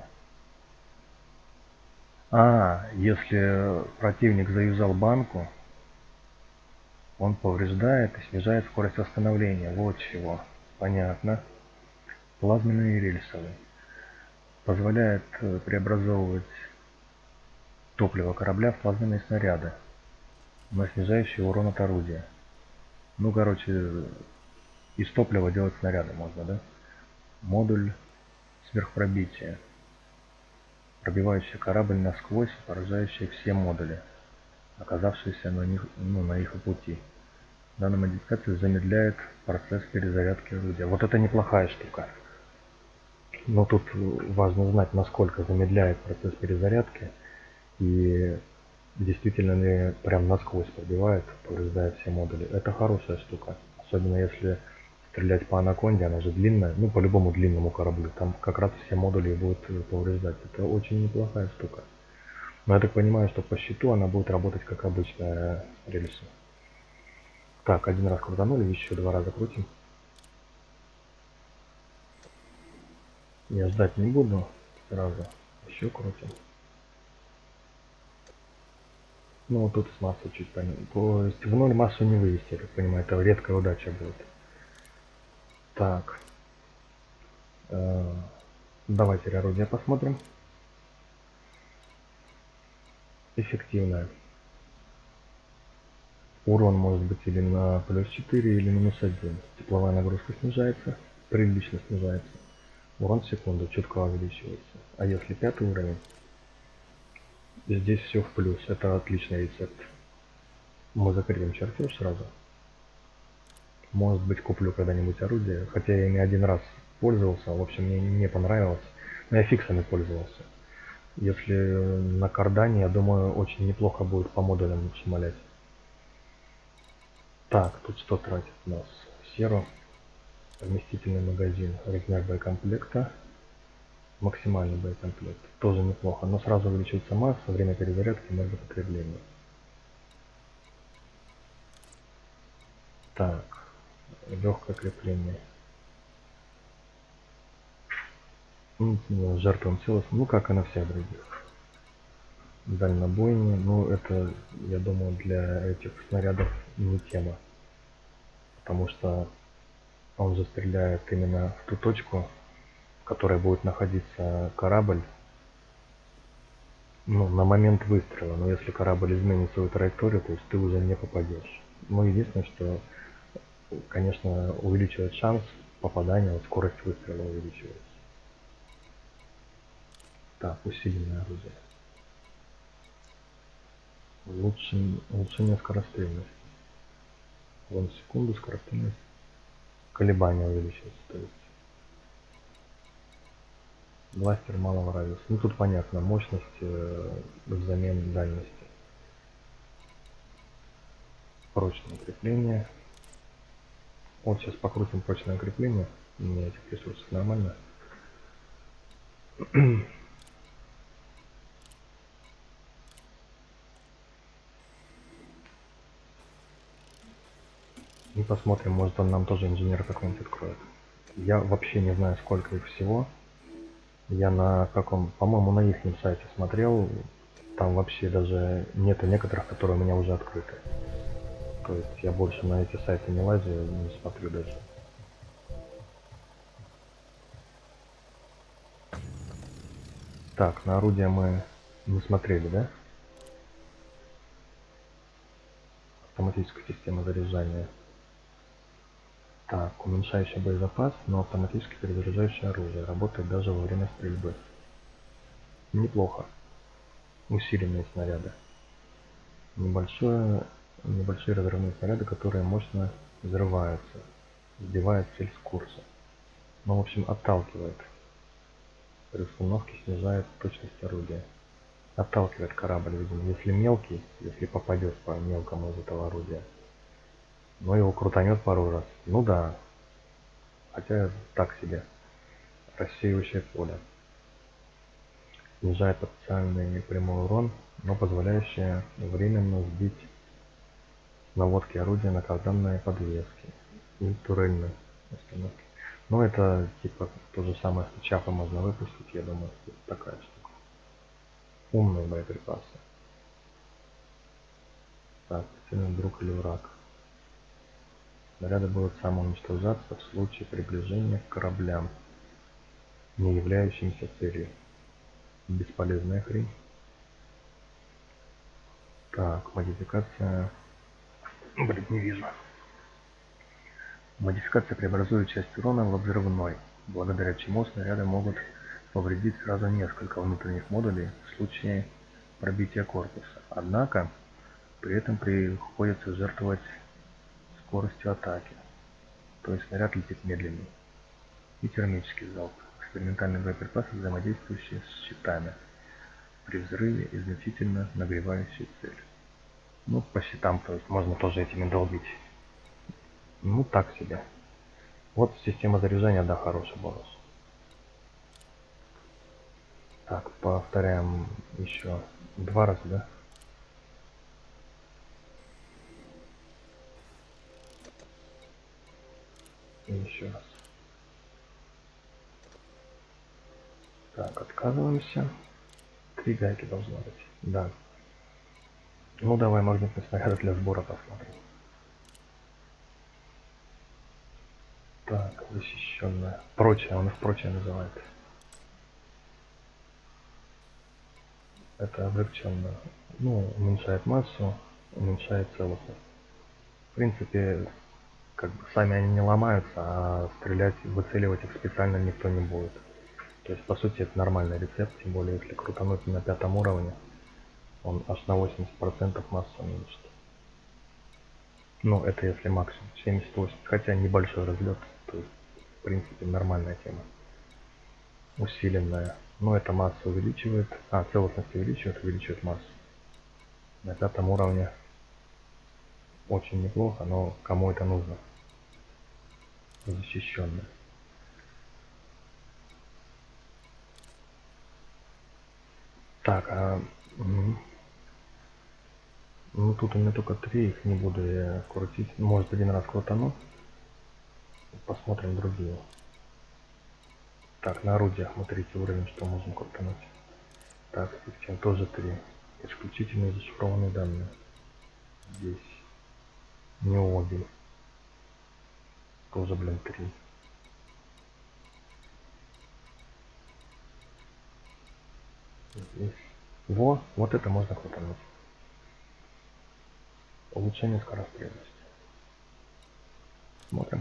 А, если противник завязал банку, он повреждает и снижает скорость восстановления. Вот чего. Понятно. Плазменный и рельсовый. Позволяет преобразовывать топливо корабля в плазменные снаряды, но снижающие урон от орудия. Ну, короче, из топлива делать снаряды можно, да? Модуль сверхпробития. Пробивающий корабль насквозь, поражающий все модули, оказавшиеся на них, ну, на их пути. Данная модификация замедляет процесс перезарядки орудия. Вот это неплохая штука. Но тут важно знать, насколько замедляет процесс перезарядки и действительно ли прям насквозь пробивает, повреждает все модули. Это хорошая штука. Особенно если стрелять по анаконде, она же длинная, ну по любому длинному кораблю. Там как раз все модули будут повреждать. Это очень неплохая штука. Но я так понимаю, что по щиту она будет работать как обычная рельса. Так, один раз крутанули, еще два раза крутим. Я ждать не буду, сразу еще крутим. Ну вот тут с массой чуть понятно. То есть в ноль массу не вывести, я так понимаю, это редкая удача будет. Так. Э, давайте орудие посмотрим. эффективная. Урон может быть или на плюс четыре, или минус один. Тепловая нагрузка снижается, прилично снижается. Урон в секунду чутка увеличивается. А если пятый уровень, здесь все в плюс. Это отличный рецепт. Мы закрепим чертеж сразу. Может быть, куплю когда-нибудь орудие. Хотя я ими один раз пользовался. В общем, мне не понравилось. Но я фиксами пользовался. Если на кардане, я думаю, очень неплохо будет по модулям шмалять. Так, тут что тратит у нас? Серу. Вместительный магазин. Размер боекомплекта. Максимальный боекомплект. Тоже неплохо. Но сразу увеличивается масса, время перезарядки, энергопотребления. Так. Легкое крепление. Ну, жертвам целостности. Ну, как и на всех других. Дальнобойные. Ну, это, я думаю, для этих снарядов не тема. Потому что он же стреляет именно в ту точку, в которой будет находиться корабль. Ну, на момент выстрела. Но если корабль изменит свою траекторию, то есть ты уже не попадешь. Ну, единственное, что, конечно, увеличивает шанс попадания, вот скорость выстрела увеличивается. Так, усиленное орудие. Улучшение, улучшение скорострельности. Вон секунду скорострельность. Колебания увеличивается. То есть бластер малого радиуса. Ну тут понятно, мощность э, взамен дальности. Прочное крепление. Вот сейчас покрутим прочное крепление. У меня этих ресурсов нормально. И посмотрим, может он нам тоже инженера какой-нибудь откроет. Я вообще не знаю, сколько их всего. Я на каком, по-моему, на их сайте смотрел. Там вообще даже нету некоторых, которые у меня уже открыты. То есть я больше на эти сайты не лазю, не смотрю даже. Так, на орудие мы не смотрели, да? Автоматическая система заряжания. Так, уменьшающий боезапас, но автоматически перезаряжающее оружие. Работает даже во время стрельбы. Неплохо. Усиленные снаряды. Небольшое, небольшие разрывные снаряды, которые мощно взрываются. Сбивают цель с курса. Ну, в общем, отталкивает. При установке снижает точность орудия. Отталкивает корабль, видимо. Если мелкий, если попадет по мелкому из этого орудия. Но его крутанет пару раз. Ну да. Хотя так себе. Рассеивающее поле. Снижает потенциальный прямой урон, но позволяющее временно сбить наводки орудия на карданные подвески и турельные установки. Но это типа то же самое, что чафа можно выпустить, я думаю, такая штука. Умные боеприпасы. Так, сильный друг или враг. Снаряды будут самоуничтожаться в случае приближения к кораблям, не являющимся целью. Бесполезная хрень. Так, модификация. Блин, не вижу. Модификация преобразует часть урона во взрывной, благодаря чему снаряды могут повредить сразу несколько внутренних модулей в случае пробития корпуса. Однако, при этом приходится жертвовать скоростью атаки, то есть снаряд летит медленнее. И термический залп. Экспериментальные боеприпасы, взаимодействующие с щитами. При взрыве и значительно нагревающие цель. Ну, по щитам, то есть можно тоже этими долбить. Ну, так себе. Вот система заряжания, да, хороший бонус. Так, повторяем еще два раза, да? И еще раз. Так, отказываемся. Три гайки должно быть. Да. Ну, давай магнитный снаряд для сбора посмотрим. Так, защищенная. Прочее, он их прочее называет. Это облегченно. Ну, уменьшает массу, уменьшает целостность. В принципе, как бы сами они не ломаются, а стрелять, выцеливать их специально никто не будет. То есть, по сути, это нормальный рецепт, тем более, если крутануть на пятом уровне, он аж на восемьдесят процентов массу уменьшит. Ну, это если максимум, семьдесят-восемьдесят, хотя небольшой разлет, то есть, в принципе, нормальная тема. Усиленная. Но это массу увеличивает, а, целостность увеличивает, увеличивает массу. На пятом уровне очень неплохо, но кому это нужно? Защищенный. Так, а... ну тут у меня только три, их не буду я крутить. Может один раз крутану. Посмотрим другие. Так, на орудиях мы третий уровень, что можем крутануть. Так, фифтин тоже три. Исключительно зашифрованные данные. Здесь. Необи. Тоже, блин, три. Здесь. Во, вот это можно крутануть. Улучшение скорострельности. Смотрим.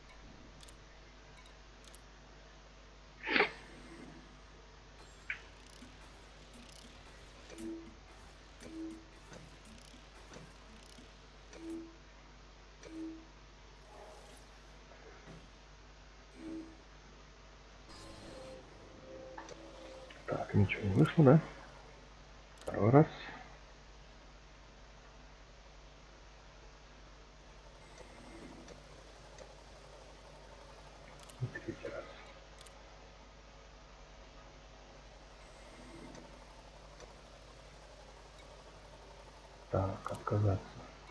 Так, ничего не вышло, да? Второй раз. И третий раз. Так, отказаться.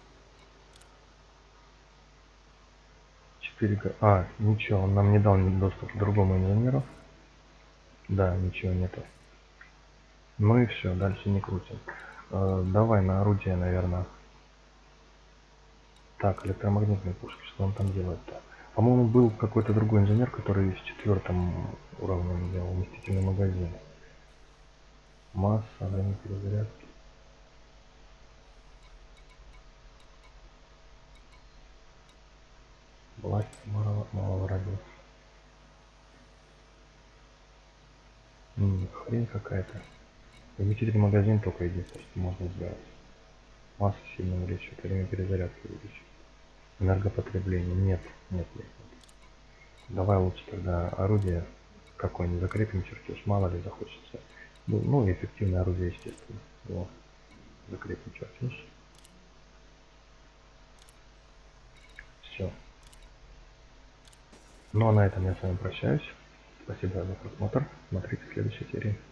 четыре гэ. А, ничего, он нам не дал доступ к другому инженеру. Да, ничего нету. Ну и все, дальше не крутим. Э, давай на орудие, наверное. Так, электромагнитные пушки, что он там делает-то? По-моему, был какой-то другой инженер, который с четвертым уровнем делал вместительный магазин. Масса, время перезарядки. Власть малого, малого радиуса. М, хрень какая-то. Вместительный магазин только единственное, что можно сделать. Массу сильно увеличивает, время перезарядки увеличивает. Энергопотребление. Нет, нет, нет, нет. Давай лучше тогда орудие какое-нибудь закрепим чертеж, мало ли захочется. Ну, ну эффективное орудие, естественно. Вот. Закрепим чертеж. Все. Ну а на этом я с вами прощаюсь. Спасибо за просмотр. Смотрите в следующей серии.